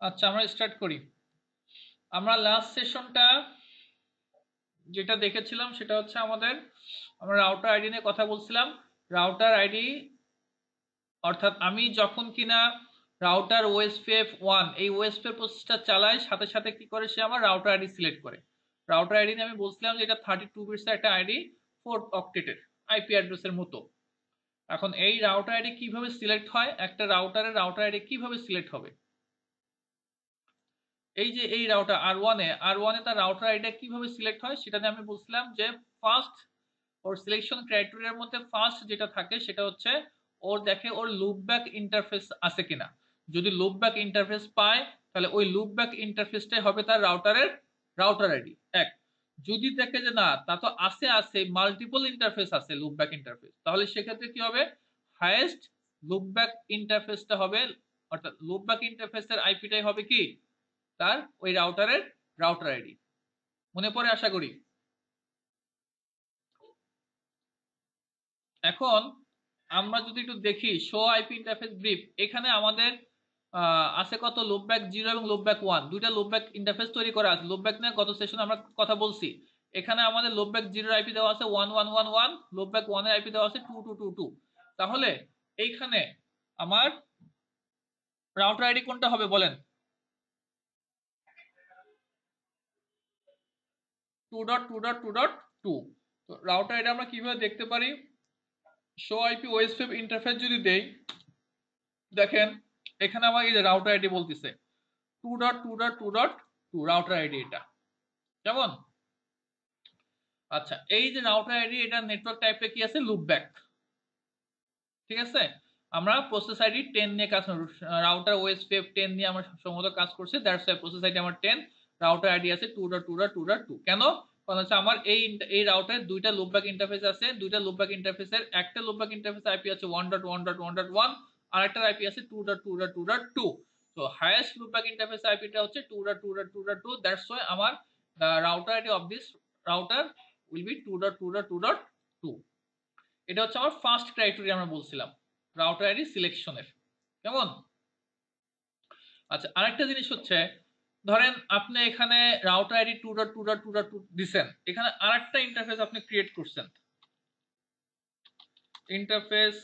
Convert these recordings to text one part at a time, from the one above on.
আচ্ছা আমরা স্টার্ট করি। আমরা লাস্ট সেশনটা যেটা দেখেছিলাম সেটা হচ্ছে আমরা রাউটার আইডি নিয়ে কথা বলছিলাম। রাউটার আইডি অর্থাৎ আমি যখন কিনা রাউটার ওএসপিএফ 1 এই ওএসপিএফ প্রসেসটা চালাই, সাথে সাথে কি করে সে আমার রাউটার আইডি সিলেক্ট করে। রাউটার আইডি নিয়ে আমি বলছিলাম যে এটা 32 বিটস একটা আইডি, 4 অক্টেটের আইপি অ্যাড্রেসের মতো। এখন এই রাউটার আইডি কিভাবে সিলেক্ট হয়, একটা রাউটারের রাউটার আইডি কিভাবে সিলেক্ট হবে, এই যে এই রাউটার আর ওয়ানে তার রাউটার আইডিটা কিভাবে সিলেক্ট হয় সেটা নিয়ে আমি বলছিলাম যে ফার্স্ট ওর সিলেকশন ক্রাইটেরিয়ার মধ্যে ফার্স্ট যেটা থাকে সেটা হচ্ছে ওর দেখে ওর লুপব্যাক ইন্টারফেস আছে কিনা। যদি লুপব্যাক ইন্টারফেস পায় তাহলে ওই লুপব্যাক ইন্টারফেসটাই হবে তার রাউটার আইডি এক। যদি দেখে যে না তা তো আছে মাল্টিপল ইন্টারফেস আছে লুপব্যাক ইন্টারফেস, তাহলে সেক্ষেত্রে কি হবে, হাইয়েস্ট লুপব্যাক ইন্টারফেসটা হবে, অর্থাৎ লুপব্যাক ইন্টারফেসের আইপিটাই হবে কি তার ওই রাউটার আইডি। মনে পড়ে আশা করি। এখন আমরা যদি একটু দেখি শো আইপি ইন্টারফেস ব্রিফ, এখানে আমাদের আছে কত, লুপব্যাক 0 এবং লুপব্যাক 1 দুইটা লুপব্যাক ইন্টারফেস তৈরি করা আছে। লুপব্যাক নিয়ে গত সেশনে আমরা কথা বলছি। এখানে আমাদের লুপব্যাক 0 এর আইপি দেওয়া আছে 1111, লুপব্যাক 1 এর আইপি দেওয়া আছে 2222। তাহলে এইখানে আমার রাউটার আইডি কোনটা হবে বলেন? 2.2.2.2। তো রাউটার আইডি আমরা কিভাবে দেখতে পারি, শো আইপি ওএসপিএফ ইন্টারফেস যদি দেই, দেখেন এখানে আমার এই যে রাউটার আইডি বলতেছে 2.2.2.2 রাউটার আইডি এটা কেমন। আচ্ছা এই যে রাউটার আইডি এটা নেটওয়ার্ক টাইপে কি আছে, লুপব্যাক। ঠিক আছে, আমরা প্রসেস আইডি 10 নিয়ে কাজ, রাউটার ওএসপিএফ 10 নিয়ে আমরা সম্ভবত কাজ করছি, দ্যাটস ওয়াই প্রসেস আইডি আমার 10, রাউটার আইডি আছে 2.2.2.2। কেন, কারণ হচ্ছে আমার এই রাউটারের দুইটা লুপব্যাক ইন্টারফেস আছে, দুইটা লুপব্যাক ইন্টারফেসের একটা লুপব্যাক ইন্টারফেস আইপি আছে 1.1.1.1 আর একটা আইপি আছে 2.2.2.2। তো হাইয়েস্ট লুপব্যাক ইন্টারফেস আইপিটা হচ্ছে 2.2.2.2, দ্যাটস ওয়াই আমার router ID of this router will be 2.2.2.2। এটা হচ্ছে আমার ফার্স্ট ক্রাইটেরিয়া আমরা বলছিলাম রাউটার আইডি সিলেকশনের, কেমন। আচ্ছা আরেকটা জিনিস হচ্ছে, ধরেন আপনি এখানে রাউটার আইডি 2.2.2.2 দিছেন, এখানে আরেকটা ইন্টারফেস আপনি ক্রিয়েট করছেন, ইন্টারফেস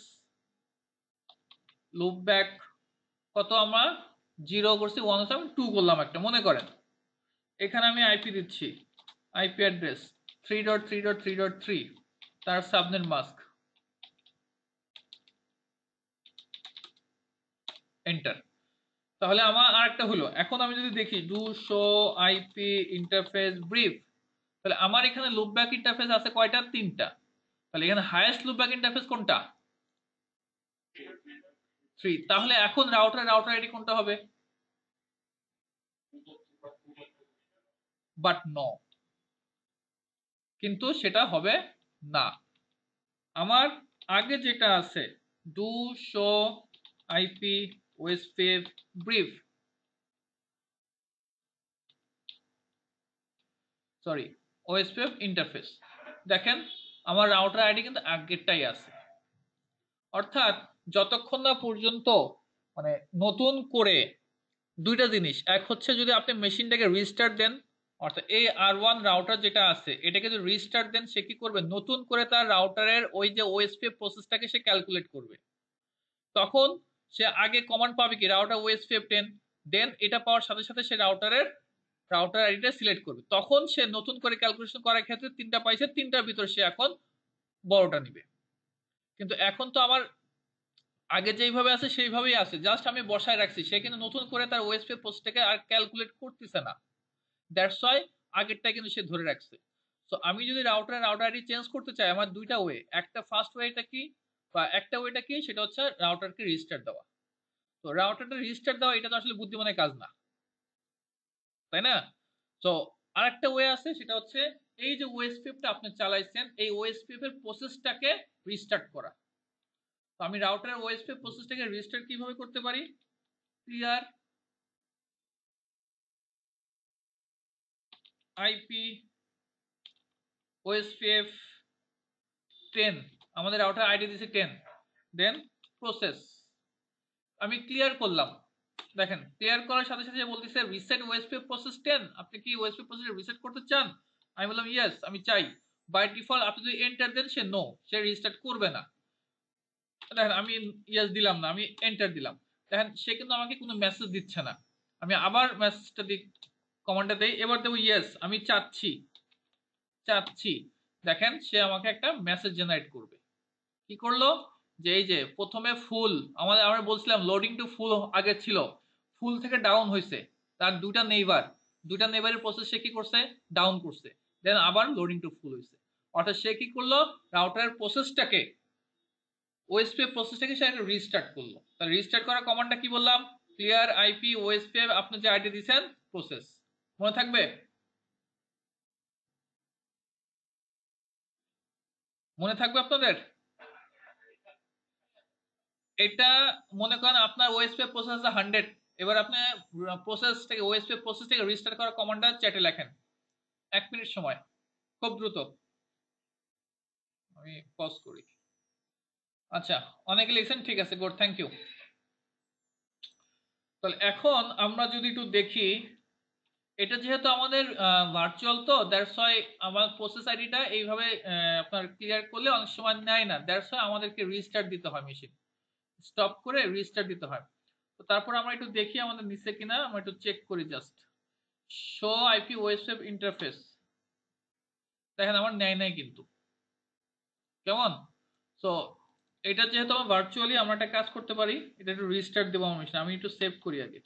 লুপব্যাক কত আমরা 0 করছি, 1 হচ্ছে আমি 2 করলাম একটা, মনে করেন এখানে আমি আইপি দিচ্ছি, আইপি অ্যাড্রেস 3.3.3.3 তার সাবনেট মাস্ক, এন্টার। তাহলে আমার আরেকটা হলো, এখন আমি যদি দেখি do show IP interface brief, তাহলে আমার এখানে লুপব্যাক ইন্টারফেস আছে কয়টা, 3টা। তাহলে এখানে হাইয়েস্ট লুপব্যাক ইন্টারফেস কোনটা, 3। তাহলে এখন রাউটার আইডি কোনটা হবে, বাট নো, কিন্তু সেটা হবে না। আমার আগে যেটা আছে do show IP OSPF brief, sorry OSPF interface, দেখেন আমার রাউটার আইডি কিন্তু আগেরটাই আছে। অর্থাৎ যতক্ষণ না পর্যন্ত মানে নতুন করে দুইটা জিনিস, এক হচ্ছে যদি আপনি মেশিনটাকে রিস্টার্ট দেন, অর্থাৎ এই আর1 রাউটার যেটা আছে এটাকে যদি রিস্টার্ট দেন, সে কি করবে, নতুন করে তার রাউটারের ওই যে ওএসপিএফ প্রসেসটাকে সে ক্যালকুলেট করবে। তখন সে আগে কমান্ড পাবে কি রাউটার ওএসপিএফ 10, দেন এটা পাওয়ার সাথে সাথে সে রাউটার আইডিটা সিলেক্ট করবে। তখন সে নতুন করে ক্যালকুলেশন করার ক্ষেত্রে 3টা পাইছে, 3টার ভিতর সে এখন বড়টা নিবে। কিন্তু এখন তো আমার আগে যেইভাবে আছে সেইভাবেই আছে, জাস্ট আমি বসায় রাখছি, সে কিন্তু নতুন করে তার ওএসপি পোস্টটাকে আর ক্যালকুলেট করতেছে না, দ্যাটস ওয়াই আগেরটা কিন্তু সে ধরে রাখছে। তো আমি যদি রাউটার আইডি চেঞ্জ করতে চাই, আমার দুইটা ওয়ে, একটা ফার্স্ট ওয়েটা কি বা একটা ওয়েটা কি, সেটা হচ্ছে রাউটারকে রিস্টার্ট দেওয়া। তো রাউটারটা রিস্টার্ট দেওয়া এটা তো আসলে বুদ্ধিমানের কাজ না, তাই না। তো আরেকটা ওয়ে আছে, সেটা হচ্ছে এই যে ওএসপিএফটা আপনি চালাইছেন এই ওএসপিএফ এর প্রসেসটাকে রিস্টার্ট করা। তো আমি রাউটারের ওএসপিএফ প্রসেসটাকে রিস্টার্ট কিভাবে করতে পারি, ক্লিয়ার আইপি ওএসপিএফ 10, আমাদের রাউটার আইডি দিয়েছে 10, দেন প্রসেস আমি ক্লিয়ার করলাম, দেখেন ক্লিয়ার করার সাথে সাথে বলতেছে রিসেট ওএসপি প্রসেস 10, আপনি কি ওএসপি প্রসেস রিসেট করতে চান? আমি বললাম ইয়েস আমি চাই। বাই ডিফল্ট আপনি যদি এন্টার দেন সে নো, সে রিস্টার্ট করবে না। দেখেন আমি ইয়েস দিলাম না, আমি এন্টার দিলাম, দেখেন সে কিন্তু আমাকে কোনো মেসেজ দিচ্ছে না। আমি আবার মেসেজটা দিই, কমান্ডটা দেই, এবার দেবো ইয়েস আমি চাচ্ছি চাচ্ছি, দেখেন সে আমাকে একটা মেসেজ জেনারেট করবে। কি করলো, যে এই যে প্রথমে ফুল আমরা বলছিলাম লোডিং টু ফুল আগে ছিল, ফুল থেকে ডাউন হয়েছে, তার দুইটা নেইবারের প্রসেস সে কি করছে, ডাউন করছে, দেন আবার লোডিং টু ফুল হয়েছে। অর্থাৎ সে কি করলো, রাউটারের প্রসেসটাকে ওএসপি প্রসেসটাকে সে একটা রিস্টার্ট করলো। তাহলে রিস্টার্ট করার কমান্ডটা কি বললাম, ক্লিয়ার আইপি ওএসপি আপনি যে আইডি দিয়েছেন প্রসেস, মনে থাকবে? মনে থাকবে আপনাদের? এটা মনে করেন আপনার ওএসপি প্রসেস আছে 100, এবার আপনি প্রসেস থেকে ওএসপি প্রসেস থেকে রিস্টার্ট করার কমান্ডটা চ্যাটে লেখেন, 1 মিনিট সময়, খুব দ্রুত। আমি পজ করি। আচ্ছা অনেকে লিখছেন, ঠিক আছে গুড, থ্যাংক ইউ। তাহলে এখন আমরা যদি একটু দেখি, এটা যেহেতু আমাদের ভার্চুয়াল, তো দ্যাটস ওয়াই আমার প্রসেস আইডিটা এইভাবে আপনার ক্লিয়ার করলে অনেক সময় নেয় না, দ্যাটস ওয়াই আমাদেরকে রিস্টার্ট দিতে হয়, মেশিন স্টপ করে রিস্টার্ট দিতে হয়। তো তারপর আমরা একটু দেখি আমাদের নিচে কিনা, আমরা একটু চেক করি just. Show IP web interface, দেখেন আমার নেয় নাই কিন্তু, কেমন? সো এটা যেহেতু আমার ভার্চুয়ালি, আমরা একটা কাজ করতে পারি, এটা একটু রিস্টার্ট দেবো আমার মেশিন, আমি একটু সেভ করি আগে।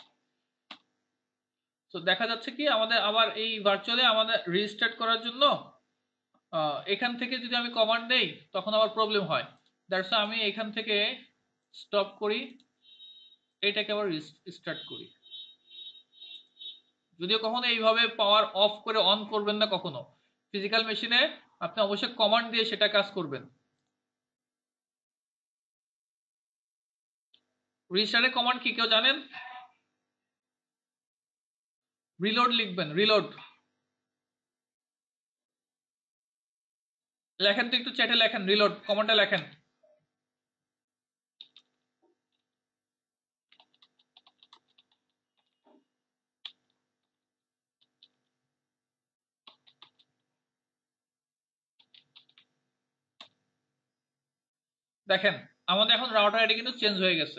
তো দেখা যাচ্ছে কি আমাদের আবার এই ভার্চুয়ালি আমাদের রিস্টার্ট করার জন্য এখান থেকে যদি আমি কমান্ড দেই তখন আবার প্রবলেম হয়, দ্যাটস আমি এখান থেকে স্টপ করি, এটাকে আবার রিস্টার্ট করি। যদিও কখনো এইভাবে পাওয়ার অফ করে অন করবেন না, কখনো ফিজিক্যাল মেশিনে আপনি অবশ্যই কমান্ড দিয়ে সেটা কাজ করবেন। রিস্টার্টের কমান্ড কি কেউ জানেন? রিলোড লিখবেন, রিলোড লেখেন তো, একটু চ্যাটে লেখেন, রিলোড কমান্ডটা লেখেন। দেখেন আমাদের এখন রাউটার আইডি কিন্তু চেঞ্জ হয়ে গেছে।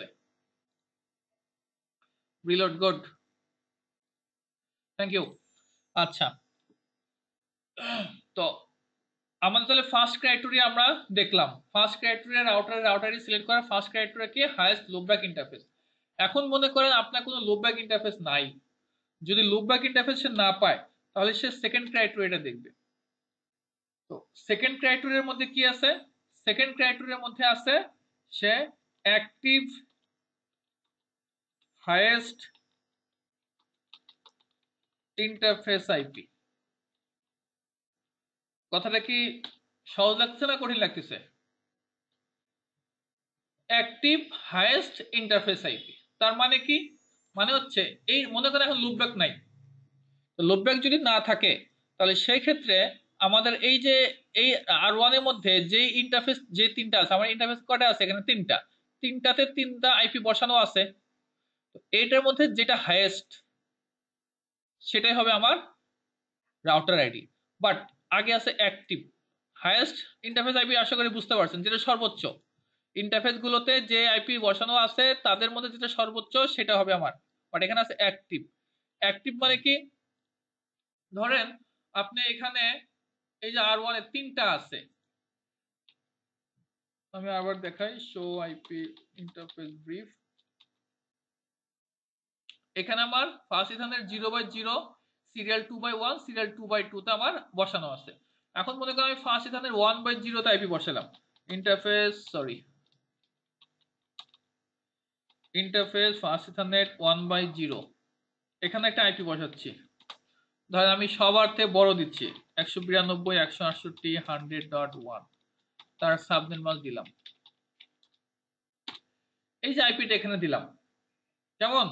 Reload, good, thank you. আচ্ছা তো আমাদের তাহলে ফার্স্ট ক্রাইটেরিয়া আমরা দেখলাম, ফার্স্ট ক্রাইটেরিয়া রাউটারই সিলেক্ট করা, ফার্স্ট ক্রাইটেরিয়া কি, হাইয়েস্ট লুপব্যাক ইন্টারফেস। এখন মনে করেন আপনার কোনো লুপব্যাক ইন্টারফেস নাই, যদি লুপব্যাক ইন্টারফেস সে না পায় তাহলে সে সেকেন্ড ক্রাইটেরিয়াটা দেখবে। তো সেকেন্ড ক্রাইটেরিয়ার মধ্যে কি আছে, সেকেন্ড ক্রাইটেরিয়ার মধ্যে আছে সে অ্যাক্টিভ হাইয়েস্ট ইন্টারফেস আইপি। কথাটা কি সহজ লাগছে না কঠিন লাগতেছে? অ্যাক্টিভ হাইয়েস্ট ইন্টারফেস আইপি তার মানে কি, মানে হচ্ছে এই মনে করেন এখন লুপব্যাক নাই, লুপব্যাক যদি না থাকে তাহলে সেই ক্ষেত্রে আমাদের এই যে এই R1 এর মধ্যে যে ইন্টারফেস যে তিনটা আছে, আমার ইন্টারফেস কয়টা আছে এখানে, তিনটাতে তিনটা আইপি বসানো আছে, এইটার মধ্যে যেটা হাইয়েস্ট সেটাই হবে আমার রাউটার আইডি। বাট আগে আছে অ্যাক্টিভ হাইয়েস্ট ইন্টারফেস আইপি, আশা করি বুঝতে পারছেন, যেটা সর্বোচ্চ ইন্টারফেস গুলোতে যে আইপি বসানো আছে তাদের মধ্যে যেটা সর্বোচ্চ সেটা হবে আমার। বাট এখানে আছে অ্যাক্টিভ। অ্যাক্টিভ মানে কি, ধরেন আপনি এখানে এই যে R1 এর তিনটা আছে, আমি আবার দেখাই, শো আইপি ইন্টারফেস ব্রিফ, এখানে আমার ফার্স্ট ইথানের 0/0 সিরিয়াল 2/1 সিরিয়াল 2/2 তে আমার বসানো আছে। এখন মনে করেন আমি ফার্স্ট ইথানের 1/0 তে আইপি বসালাম, ইন্টারফেস ফার্স্ট ইথারনেট 1/0, এখানে একটা আইপি বসাচ্ছি, ধরেন আমি সবার থেকে বড় দিচ্ছি 192.168.100.1, তার সাবনেট মাস্ক দিলাম, এই যে আইপিটা এখানে দিলাম, কেমন?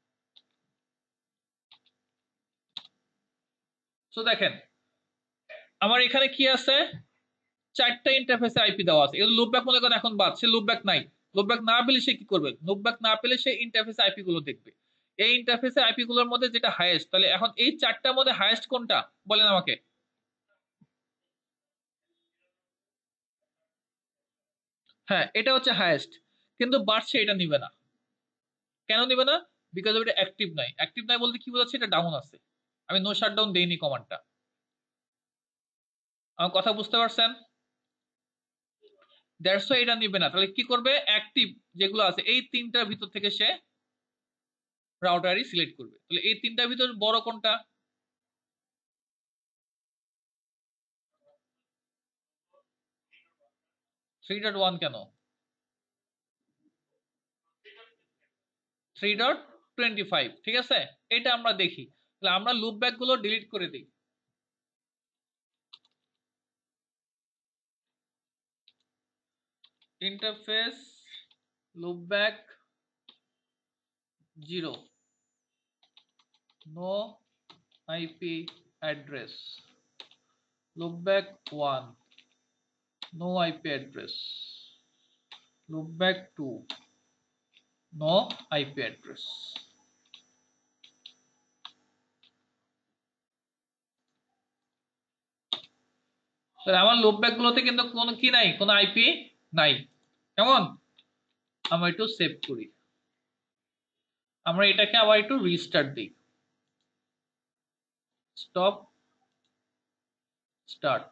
তো দেখেন আমার এখানে কি আছে, চারটা ইন্টারফেসে আইপি দেওয়া আছে, এগুলো লুপব্যাক মনে করেন এখন বাদ, সে লুপব্যাক নাই, লুপব্যাক না পেলে সে কি করবে? লুপব্যাক না পেলে সে ইন্টারফেসে আইপি গুলো দেখবে। এই ইন্টারফেসে আইপি গুলোর মধ্যে যেটা হাইয়েস্ট, তাহলে এখন এই চারটার মধ্যে হাইয়েস্ট কোনটা বলেন আমাকে? হ্যাঁ, এটা হচ্ছে হাইয়েস্ট, কিন্তু বাট সে এটা নিবে না। কেন নিবে না? বিকজ এটা অ্যাক্টিভ নাই। অ্যাক্টিভ নাই বলতে কি বোঝাচ্ছে? এটা ডাউন আছে, আমি নো শাটডাউন দেইনি কমান্ডটা। আমার কথা বুঝতে পারছেন? দ্যাটস ওয়াই এটা নিবে না। তাহলে কি করবে? অ্যাক্টিভ যেগুলো আছে এই তিনটার ভিতর থেকে সে রাউটারই সিলেক্ট করবে। তাহলে এই তিনটার ভিতর বড় কোনটা? 3.1 কেন? 3.25 ঠিক আছে, এটা আমরা দেখি। তাহলে আমরা লুপ ব্যাক গুলো ডিলিট করে দিই। Interface loopback 0, no IP address. loopback 1, no IP address. loopback 2, no IP address. তাহলে আমার লুপব্যাক গুলোতে কিন্তু কোনো কি নাই, কোনো আইপি নাই। কেমন? আমরা একটু সেভ করি, আমরা এটাকে আবার একটু রিস্টার্ট দিই। Stop, start.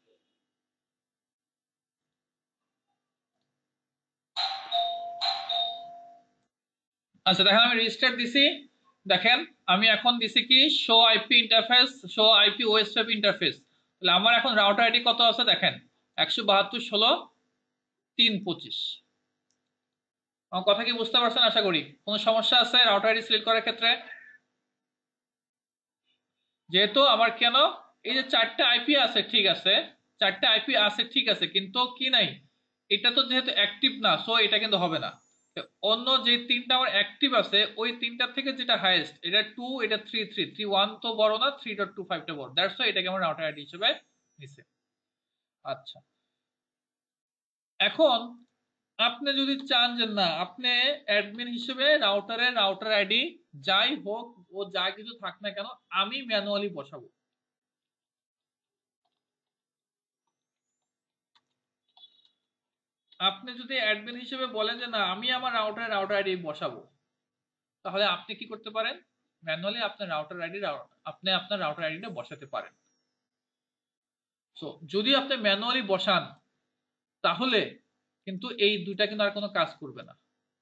আচ্ছা দেখেন, আমি রিস্টার্ট দিছি। দেখেন আমি এখন দিছি কি show IP interface, show IP OSPF interface. তাহলে আমার এখন রাউটার আইডি কত আছে দেখেন, 172.16.3.25। আমার কথা কি বুঝতে পারছেন? আশা করি কোনো সমস্যা আছে রাউটার আইডি সিলেক্ট করার ক্ষেত্রে? যেহেতু আমার কেন এই যে চারটা আইপি আছে, ঠিক আছে, চারটা আইপি আছে ঠিক আছে, কিন্তু কি নাই, এটা তো যেহেতু অ্যাক্টিভ না, সো এটা কিন্তু হবে না। অন্য যে তিনটা আমার অ্যাক্টিভ আছে ওই তিনটার থেকে যেটা হাইয়েস্ট, এটা 2, এটা 3.1 তো বড় না, 3.25 টা বড়। দ্যাটস ওয়াই এটাকে আমার রাউটার আইডি হিসেবে নিছে। আচ্ছা, এখন আপনি যদি চান যে না, আপনি অ্যাডমিন হিসেবে রাউটার আইডি যাই হোক ও যা কিছু থাক না কেন আমি ম্যানুয়ালি বসাবো, আপনি যদি অ্যাডমিন হিসেবে বলেন যে না আমি আমার রাউটার আইডি বসাবো, তাহলে আপনি কি করতে পারেন? ম্যানুয়ালি আপনার রাউটার আইডিটা বসাতে পারেন। সো যদি আপনি ম্যানুয়ালি বসান তাহলে কিন্তু এই দুইটা কিন্তু আর কোনো কাজ করবে না।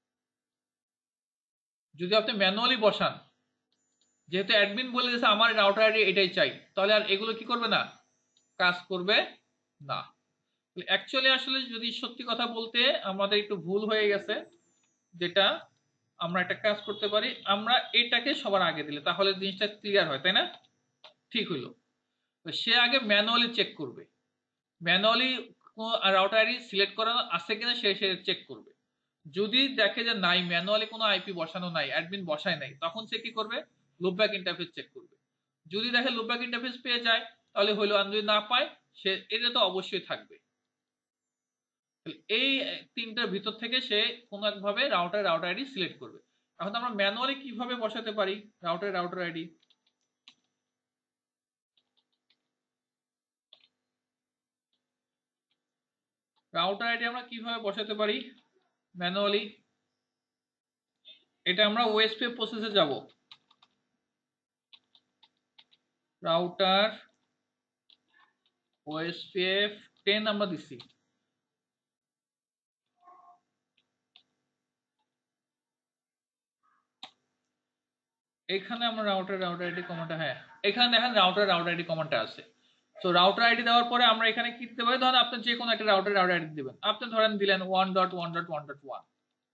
যদি আপনি ম্যানুয়ালি বসান, যেহেতু অ্যাডমিন বলে দিয়েছে আমার রাউটার আইডি এটাই চাই, তাহলে আর এগুলো কি করবে না, কাজ করবে না। অ্যাকচুয়ালি আসলে যদি সত্যি কথা বলতে আমাদের একটু ভুল হয়ে গেছে, যেটা আমরা একটা কাজ করতে পারি, আমরা এটাকে সবার আগে দিলে তাহলে জিনিসটা ক্লিয়ার হয়, তাই না? ঠিক হইলো। সে আগে ম্যানুয়ালি চেক করবে, ম্যানুয়ালি রাউটার আইডি সিলেক্ট করা আছে কিনা সে চেক করবে। যদি দেখে যে নাই, ম্যানুয়ালি কোনো আইপি বসানো নাই, অ্যাডমিন বসায় নাই, তখন সে কি করবে? লুপব্যাক ইন্টারফেস চেক করবে। যদি দেখে লুপব্যাক ইন্টারফেস পেয়ে যায় তাহলে হইলো, আর যদি না পায় সে এটা তো অবশ্যই থাকবে। এই তিনটার ভিতর থেকে সে কোনো একভাবে রাউটার আইডি সিলেক্ট করবে। এখন আমরা ম্যানুয়ালি কিভাবে বসাতে পারি রাউটার আইডি? রাউটার আইডি আমরা কিভাবে বসাতে পারি ম্যানুয়ালি? এটা আমরা ওএসপি প্রসেসে যাব। রাউটার ওএসপিএফ 10 আমরা দিছি। এখানে আমরা রাউটার আইডি কমান্ডটা, হ্যাঁ এখানে দেখেন রাউটার আইডি কমান্ডটা আছে। তো রাউটার আইডি দেওয়ার পরে আমরা এখানে কি দিতে পারি? ধরেন আপনি যে কোনো একটা রাউটার আইডি দিবেন, আপনি ধরেন দিলেন 1.1.1.1,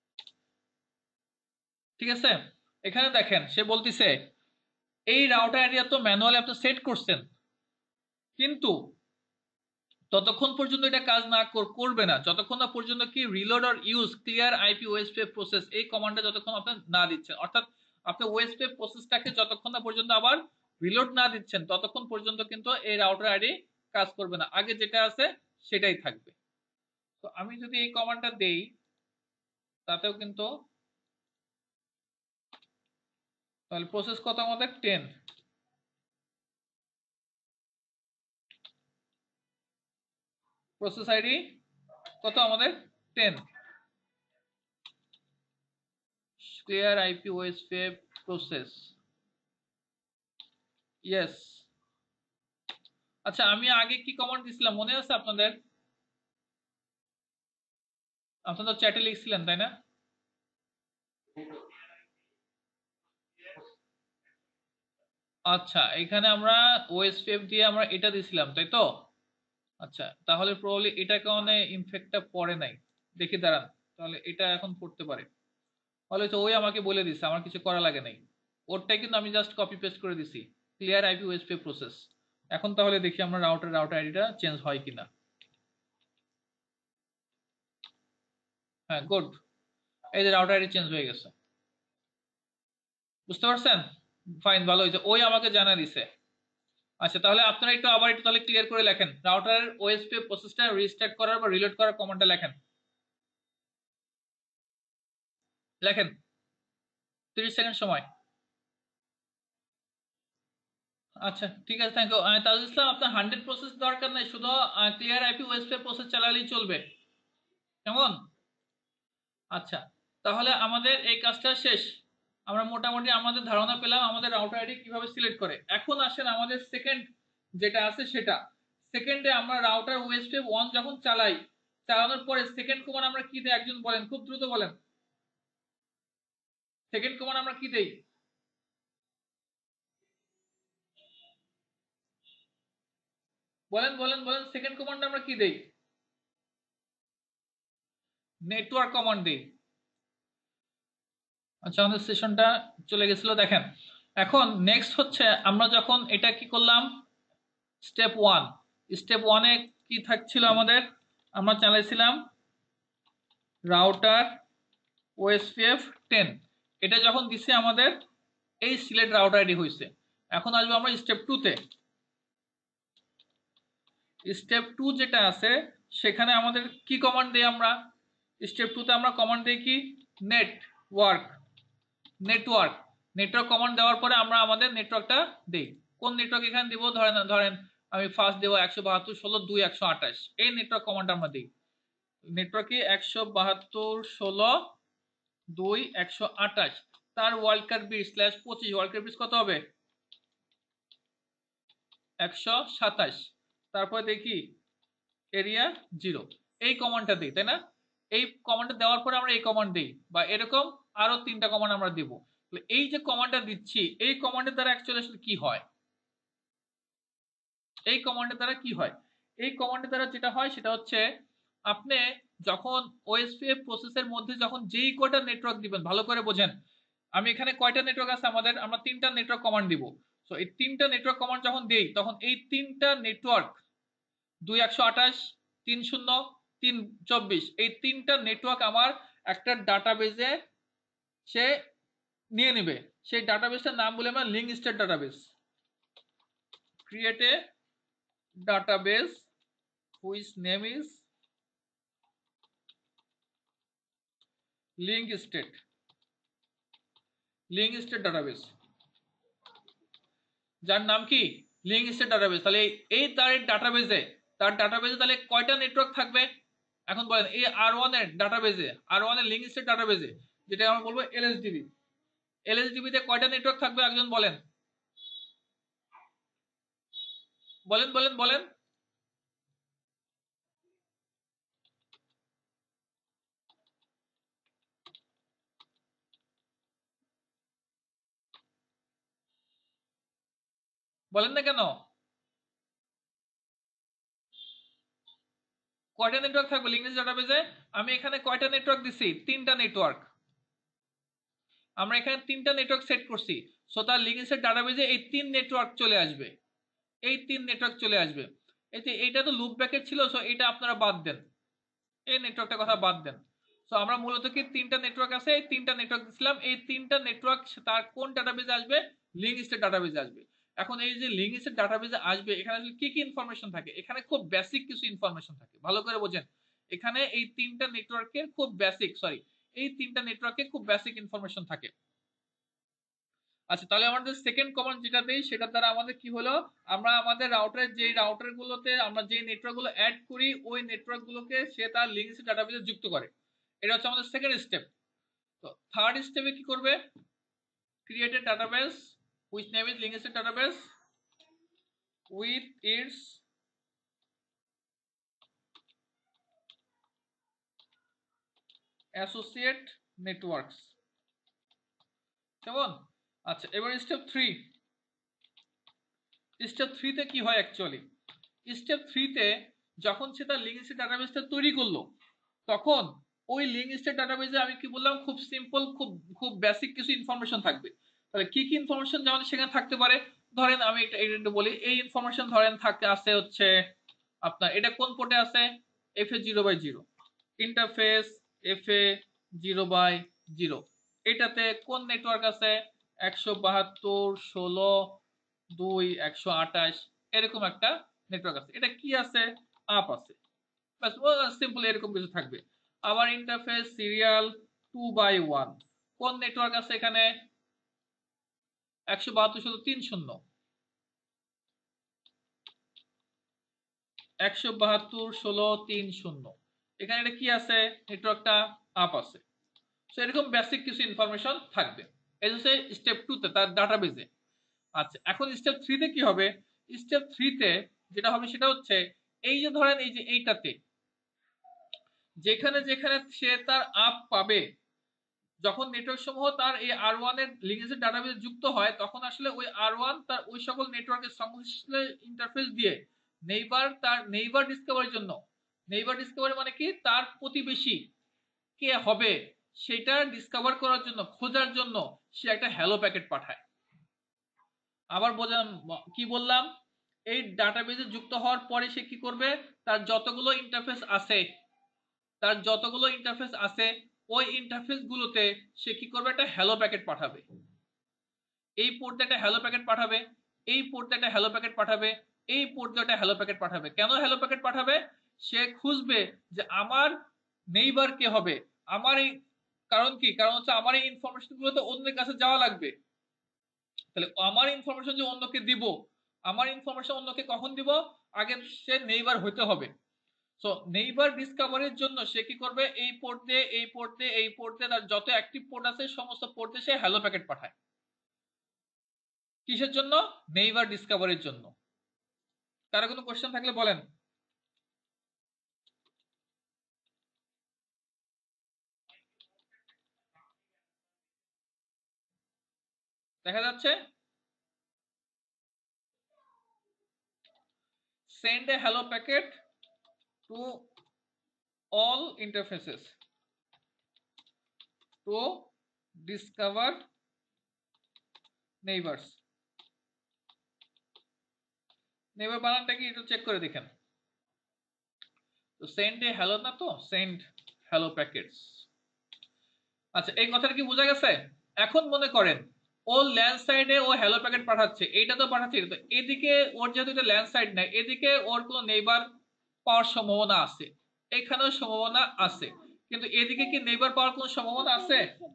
ঠিক আছে। এখানে দেখেন সে বলতিছে এই রাউটার আইডি তো ম্যানুয়ালি আপনি সেট করছেন, কিন্তু ততক্ষণ পর্যন্ত এটা কাজ না করবে না যতক্ষণ না পর্যন্ত কি reload or use clear IP OSPF process এই কমান্ডটা যতক্ষণ আপনি না দিচ্ছেন, অর্থাৎ আপনি ওএসপিএফ প্রসেসটাকে যতক্ষণ না পর্যন্ত আবার রিলোড না দিচ্ছেন ততক্ষণ পর্যন্ত কিন্তু এই রাউটার আইডি কাজ করবে না, আগে যেটা আছে সেটাই থাকবে। তো আমি যদি এই কমান্ডটা দেই, তাতেও কিন্তু তাহলে প্রসেস কত আমাদের 10, প্রসেস আইডি কত আমাদের 10, clear IP OSPF process, yes. আচ্ছা আমি আগে কি কমান্ড দিছিলাম মনে আছে আপনাদের? আপনারা চ্যাটে লিখছিলেন তাই না? আচ্ছা এখানে আমরা ওএসপিএফ দিয়ে আমরা এটা দিছিলাম তাই তো? আচ্ছা তাহলে প্রবাবলি এটা কারণে ইনফেক্টটা পড়ে নাই, দেখি দাঁড়ান, তাহলে এটা এখন পড়তে পারে। তাহলে তো ওই আমাকে বলে দিছে, আমার কিছু করা লাগে নাই, ওরটাই কিন্তু আমি জাস্ট কপি পেস্ট করে দিছি, ক্লিয়ার আইপি ওএসপিএফ প্রসেস। এখন তাহলে দেখি আমরা রাউটার আইডিটা চেঞ্জ হয় কিনা। হ্যাঁ গুড, এই যে রাউটার আইডি চেঞ্জ হয়ে গেছে, বুঝতে পারছেন? ফাইন, ভালো হয়েছে, ওই আমাকে জানা দিছে। আচ্ছা তাহলে আপনারা একটু আবার একটু তাহলে ক্লিয়ার করে লেখেন, রাউটারের ওএসপিএফ প্রসেসটা রিস্টার্ট করার বা রিলোড করার কমান্ডটা লেখেন, লেখেন 30 সেকেন্ড সময়। আচ্ছা ঠিক আছে, থ্যাংক ইউ তাজুল ইসলাম। আপনার 100 প্রসেস দরকার নাই, শুধু ক্লিয়ার আইপি ওএসপিএফ প্রসেস চালালেই চলবে, কেমন? আচ্ছা তাহলে আমাদের এই কাজটা শেষ, আমরা মোটামুটি আমাদের ধারণা পেলাম আমাদের রাউটার আইডি কিভাবে সিলেক্ট করে। এখন আসেন আমাদের সেকেন্ড যেটা আছে সেটা, সেকেন্ডে আমরা রাউটার ওএসপিএফ 1 যখন চালাই, চালানোর পরে সেকেন্ড কমান্ড আমরা কি দেই একজন বলেন, খুব দ্রুত বলেন, সেকেন্ড কমান্ড আমরা কি দেই? বলেন বলেন বলেন, সেকেন্ড কমান্ড আমরা কি দেই? নেটওয়ার্ক কমান্ড দেই। আচ্ছা আমাদের সেশনটা চলে গেছিল, দেখেন এখন নেক্সট হচ্ছে আমরা যখন এটা কি করলাম, স্টেপ 1, স্টেপ 1-এ কি থাকছিল আমাদের, আমরা চালাইছিলাম রাউটার ওএসপিএফ 10, এটা যখন দিছে আমাদের এই সিলেক্ট রাউটার আইডি হয়েছে। এখন আসবো আমরা স্টেপ 2-তে, স্টেপ 2 যেটা আছে সেখানে আমাদের কি কমান্ড দেই আমরা? স্টেপ 2-তে আমরা কমান্ড দেই কি, নেটওয়ার্ক, নেটওয়ার্ক, নেটওয়ার্ক কমান্ড দেওয়ার পরে আমরা আমাদের নেটওয়ার্কটা দেই। কোন নেটওয়ার্ক এখানে দিব, ধরেন আমি ফার্স্ট দেবো 172.16.2.128, এই নেটওয়ার্ক কমান্ড আমরা দিই। নেটওয়ার্কে 172.16.2.128, তার ওয়ার্ল্ডকার বিট /25, ওয়ার্ল্ডকার বিট কত হবে 127, তারপরে দেখি এরিয়া 0, এই কমান্ডটা দিই তাই না? এই কমান্ডটা দেওয়ার পরে আমরা এই কমান্ড দিই, বা এরকম আরো 3টা কমান্ড আমরা দিব। এই যে কমান্ডটা দিচ্ছি এই কমান্ডের দ্বারা অ্যাকচুয়ালি আসলে কি হয়, এই কমান্ডের দ্বারা কি হয়, এই কমান্ডের দ্বারা যেটা হয় সেটা হচ্ছে আপনি যখন ওএসপিএফ প্রসেসের মধ্যে যখন যেই কয়টা নেটওয়ার্ক দিবেন, ভালো করে বোঝেন, আমি এখানে কয়টা নেটওয়ার্ক আছে আমাদের, আমরা 3টা নেটওয়ার্ক কমান্ড দিব। সো এই 3টা নেটওয়ার্ক কমান্ড যখন দেই তখন এই 3টা নেটওয়ার্ক 2.128, 3.0, 3.24, এই 3টা নেটওয়ার্ক আমার একটা ডাটাবেজে সে নিয়ে নেবে। সেই ডাটাবেসটার নাম বলে আমরা link state database, create a database whose name is link state, link state database, যার নাম কি লিঙ্ক স্টেট ডাটাবেস। তাহলে এই তার ডাটাবেজে তাহলে কয়টা নেটওয়ার্ক থাকবে এখন বলেন, এই R1 এর ডাটাবেজে, R1 এর লিঙ্ক স্টেট ডাটাবেজে, যেটা আমরা বলবো LSDB, LSDB তে কয়টা নেটওয়ার্ক থাকবে একজন বলেন, বলেন বলেন বলেন, বলেন না কেন, কয়টা নেটওয়ার্ক থাকবে লিঙ্ক স্টেট ডাটাবেজে? আমি এখানে কয়টা নেটওয়ার্ক দিছি, 3টা নেটওয়ার্ক, আমরা এখানে 3টা নেটওয়ার্ক সেট করছি। সো তার লিঙ্ক স্টেট ডাটাবেজে এই 3 নেটওয়ার্ক চলে আসবে, এই 3 নেটওয়ার্ক চলে আসবে। এই যে এইটা তো লুপ ব্র্যাকেট ছিল, সো এটা আপনারা বাদ দেন, এই নেটওয়ার্কটার কথা বাদ দেন। সো আমরা মূলত কি 3টা নেটওয়ার্ক আছে, এই 3টা নেটওয়ার্ক দিছিলাম, এই 3টা নেটওয়ার্ক তার কোন ডাটাবেজে আসবে, লিঙ্ক স্টেট ডাটাবেজে আসবে। এখন এই যে লিঙ্ক স্টেট ডাটাবেজে আসবে এখানে আসলে কি কি ইনফরমেশন থাকে, এখানে খুব বেসিক কিছু ইনফরমেশন থাকে, ভালো করে বোঝেন। এখানে এই 3টা নেটওয়ার্কের খুব বেসিক, সরি এই তিনটা নেটওয়ার্কে খুব বেসিক ইনফরমেশন থাকে। আচ্ছা, তাহলে আমাদের সেকেন্ড কমান্ড যেটা দেই সেটার দ্বারা আমাদের কি হলো, আমরা আমাদের রাউটারের যে রাউটার গুলোতে আমরা যে নেটওয়ার্ক গুলো অ্যাড করি ওই নেটওয়ার্ক গুলোকে সে তার লিঙ্কস ডাটাবেসে যুক্ত করে। এটা হচ্ছে আমাদের সেকেন্ড স্টেপ। তো থার্ড স্টেপে কি করবে, create a database which name is linked database with its associate networks, কেমন? আচ্ছা, এবার স্টেপ 3। স্টেপ 3 তে কি হয় অ্যাকচুয়ালি, স্টেপ 3 তে যখন সে তার লিঙ্ক লিস্টেড ডাটাবেসটা তৈরি করলো তখন ওই লিঙ্ক লিস্টেড ডাটাবেসে আমি কি বললাম, খুব সিম্পল, খুব খুব বেসিক কিছু ইনফরমেশন থাকবে। তাহলে কি কি ইনফরমেশন যেমন সেখানে থাকতে পারে, ধরেন আমি এটা বলি, এই ইনফরমেশন ধরেন থাকে আছে হচ্ছে আপনার এটা কোন পোর্টে আছে, FA0/0, ইন্টারফেস FA0/0, এটাতে কোন নেটওয়ার্ক আছে 172.16.2.128, এরকম একটা নেটওয়ার্ক আছে। এটা কি আছে, আপ আছে, বাস সিম্পল এরকম কিছু থাকবে। আবার ইন্টারফেস সিরিয়াল 2/1, কোন নেটওয়ার্ক আছে এখানে 172.3.0, 172.16.3.0, এখানে এটা কি আছে, নেটওয়ার্কটা আপ আছে। সো এরকম বেসিক কিছু ইনফরমেশন থাকবে। এই হচ্ছে স্টেপ 2 তে তার ডাটাবেজে। আচ্ছা, এখন স্টেপ 3 তে কি হবে, স্টেপ 3 তে যেটা হবে সেটা হচ্ছে এই যে ধরেন এই যে এইটাতে যেখানে যেখানে সে তার আপ পাবে, যখন নেটওয়ার্ক সমূহ তার এই R1 এর লিঙ্কেজের ডাটাবেসে যুক্ত হয় তখন আসলে ওই R1 তার ওই সকল নেটওয়ার্কের সংশ্লিষ্ট ইন্টারফেস দিয়ে নেইবার ডিসকভারির জন্য, নেইবার ডিসকভারি মানে কি, তার প্রতিবেশী কে হবে সেটা ডিসকভার করার জন্য, খোঁজার জন্য সে একটা হ্যালো প্যাকেট পাঠায়। আবার কি বললাম, এই ডাটাবেসে যুক্ত হওয়ার পরে সে কি করবে, তার যতগুলো ইন্টারফেস আছে ওই ইন্টারফেস গুলোতে সে কি করবে, একটা হ্যালো প্যাকেট পাঠাবে। এই পোর্টে একটা হ্যালো প্যাকেট পাঠাবে, এই পোর্টে একটা হ্যালো প্যাকেট পাঠাবে, এই পোর্টে একটা হ্যালো প্যাকেট পাঠাবে। কেন হ্যালো প্যাকেট পাঠাবে, সে খুঁজবে যে আমার নেইবার কে হবে, আমার এই, কারণ কি, কারণ হচ্ছে আমার এই ইনফরমেশন গুলো তো অন্যের কাছে যাওয়া লাগবে। তাহলে আমার ইনফরমেশন যে অন্যকে দিব, আমার ইনফরমেশন অন্যকে কখন দিব, আগে সে নেইবার হইতে হবে। সো নেইবার ডিসকভারির জন্য সে কি করবে, এই পোর্ট দিয়ে এই পোর্ট দিয়ে এই পোর্ট দিয়ে তার যত অ্যাক্টিভ পোর্ট আছে সমস্ত পোর্টে সে হ্যালো প্যাকেট পাঠায়। কিসের জন্য, নেইবার ডিসকভারির জন্য। কারো কোনো কোশ্চেন থাকলে বলেন। দেখা যাচ্ছে, send a hello packet to all interfaces to discover neighbors। Neighbour বানানটা কি একটু চেক করে দেখেন তো, সেন্ড এ হ্যালো না তো, সেন্ড হ্যালো প্যাকেটস। আচ্ছা, এই কথাটা কি বোঝা গেছে? এখন মনে করেন ও ল্যান্ড সাইডে ও হ্যালো প্যাকেট পাঠাচ্ছে, এইটা তো পাঠাচ্ছে, তো এদিকে ওর যেহেতু এটা ল্যান্ড সাইড নাই, এদিকে ওর কোনো নেইবার পাওয়ার সম্ভাবনা আছে, এখানেও সম্ভাবনা আছে, কিন্তু এদিকে কি নেইবার পাওয়ার কোনো সম্ভাবনা আছে?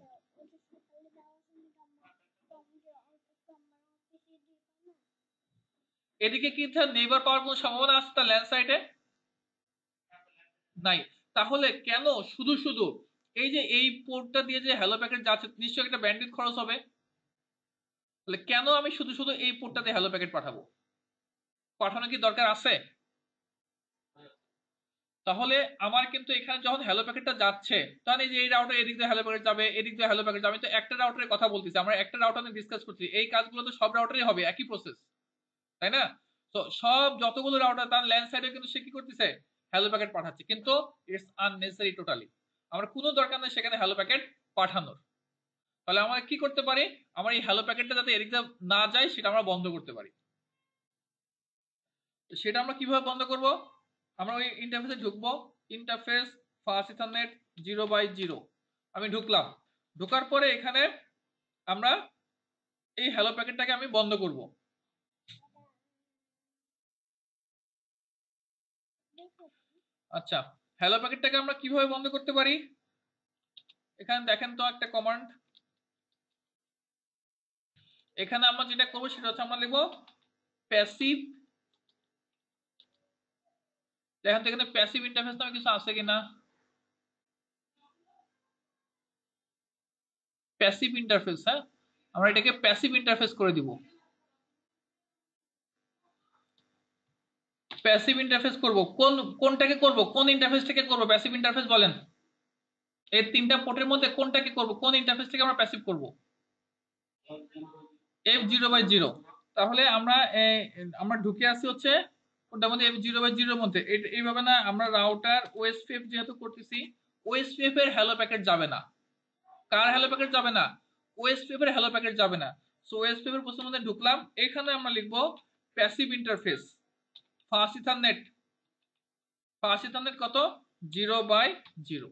এদিকে কি নেইবার পাওয়ার কোনো সম্ভাবনা আছে তার ল্যান্ড সাইডে? নাই। তাহলে কেন শুধু শুধু এই যে এই পোর্টটা দিয়ে যে হ্যালো প্যাকেট যাচ্ছে, নিশ্চয়ই একটা ব্যান্ডউইথ খরচ হবে, তাহলে কেন আমি শুধু শুধু এই পোর্টটাতে হ্যালো প্যাকেট পাঠাবো? পাঠানো কি দরকার আছে? তাহলে আমার কিন্তু এখানে যখন হ্যালো প্যাকেটটা যাচ্ছে, তখন এই যে এই রাউটার এদিক দিয়ে হ্যালো প্যাকেট যাবে, এদিক দিয়ে হ্যালো প্যাকেট যাবে, আমি তো একটা রাউটারের কথা বলতেছি, আমরা একটা রাউটার নিয়ে ডিসকাস করছি, এই কাজগুলো তো সব রাউটারই হবে, একই প্রসেস, তাই না? তো সব যতগুলো রাউটার তার ল্যান্ড সাইডে কিন্তু সে কি করতেছে, হ্যালো প্যাকেট পাঠাচ্ছে, কিন্তু ইটস আননেসেসারি টোটালি, আমার কোনো দরকার নেই সেখানে হ্যালো প্যাকেট পাঠানোর। তাহলে আমরা কি করতে পারি, আমার এই হ্যালো প্যাকেটটা যাতে এদিক দিয়ে না যায় সেটা আমরা বন্ধ করতে পারি। সেটা আমরা কিভাবে বন্ধ করব, আমরা ওই ইন্টারফেসে ঢুকবো, ইন্টারফেস ফাস্ট ইথারনেট 0/0, আমি ঢুকলাম, ঢোকার পরে এখানে আমরা এই হ্যালো প্যাকেটটাকে আমি বন্ধ করব। আচ্ছা, হ্যালো প্যাকেটটাকে আমরা কিভাবে বন্ধ করতে পারি, এখানে দেখেন তো একটা কমান্ড, এখানে আমরা যেটা করবো সেটা হচ্ছে আমরা লিখবো প্যাসিভ। দেখেন তো এখানে প্যাসিভ ইন্টারফেস নামে কিছু আছে কিনা। প্যাসিভ ইন্টারফেস, হ্যাঁ আমরা এটাকে প্যাসিভ ইন্টারফেস করে দিব। প্যাসিভ ইন্টারফেস করব, কোনটাকে করব, কোন ইন্টারফেসটাকে করব প্যাসিভ ইন্টারফেস বলেন। এই তিনটা পোর্টের মধ্যে কোনটাকে করব, কোন ইন্টারফেস থেকে আমরা প্যাসিভ করব? F0/0। তাহলে আমরা ঢুকে আসি হচ্ছে ওটার মধ্যে F0/0 এর মধ্যে। এইভাবে না, আমরা রাউটার ওএসপিএফ যেহেতু করতেছি, ওএসপিএফ এর হ্যালো প্যাকেট যাবে না। কার হ্যালো প্যাকেট যাবে না? ওএসপিএফ এর হ্যালো প্যাকেট যাবে না। সো ওএসপিএফ এর প্রশ্নের মধ্যে ঢুকলাম, এখানে আমরা লিখবো passive interface fast ethernet. Fast ethernet কত? 0/0।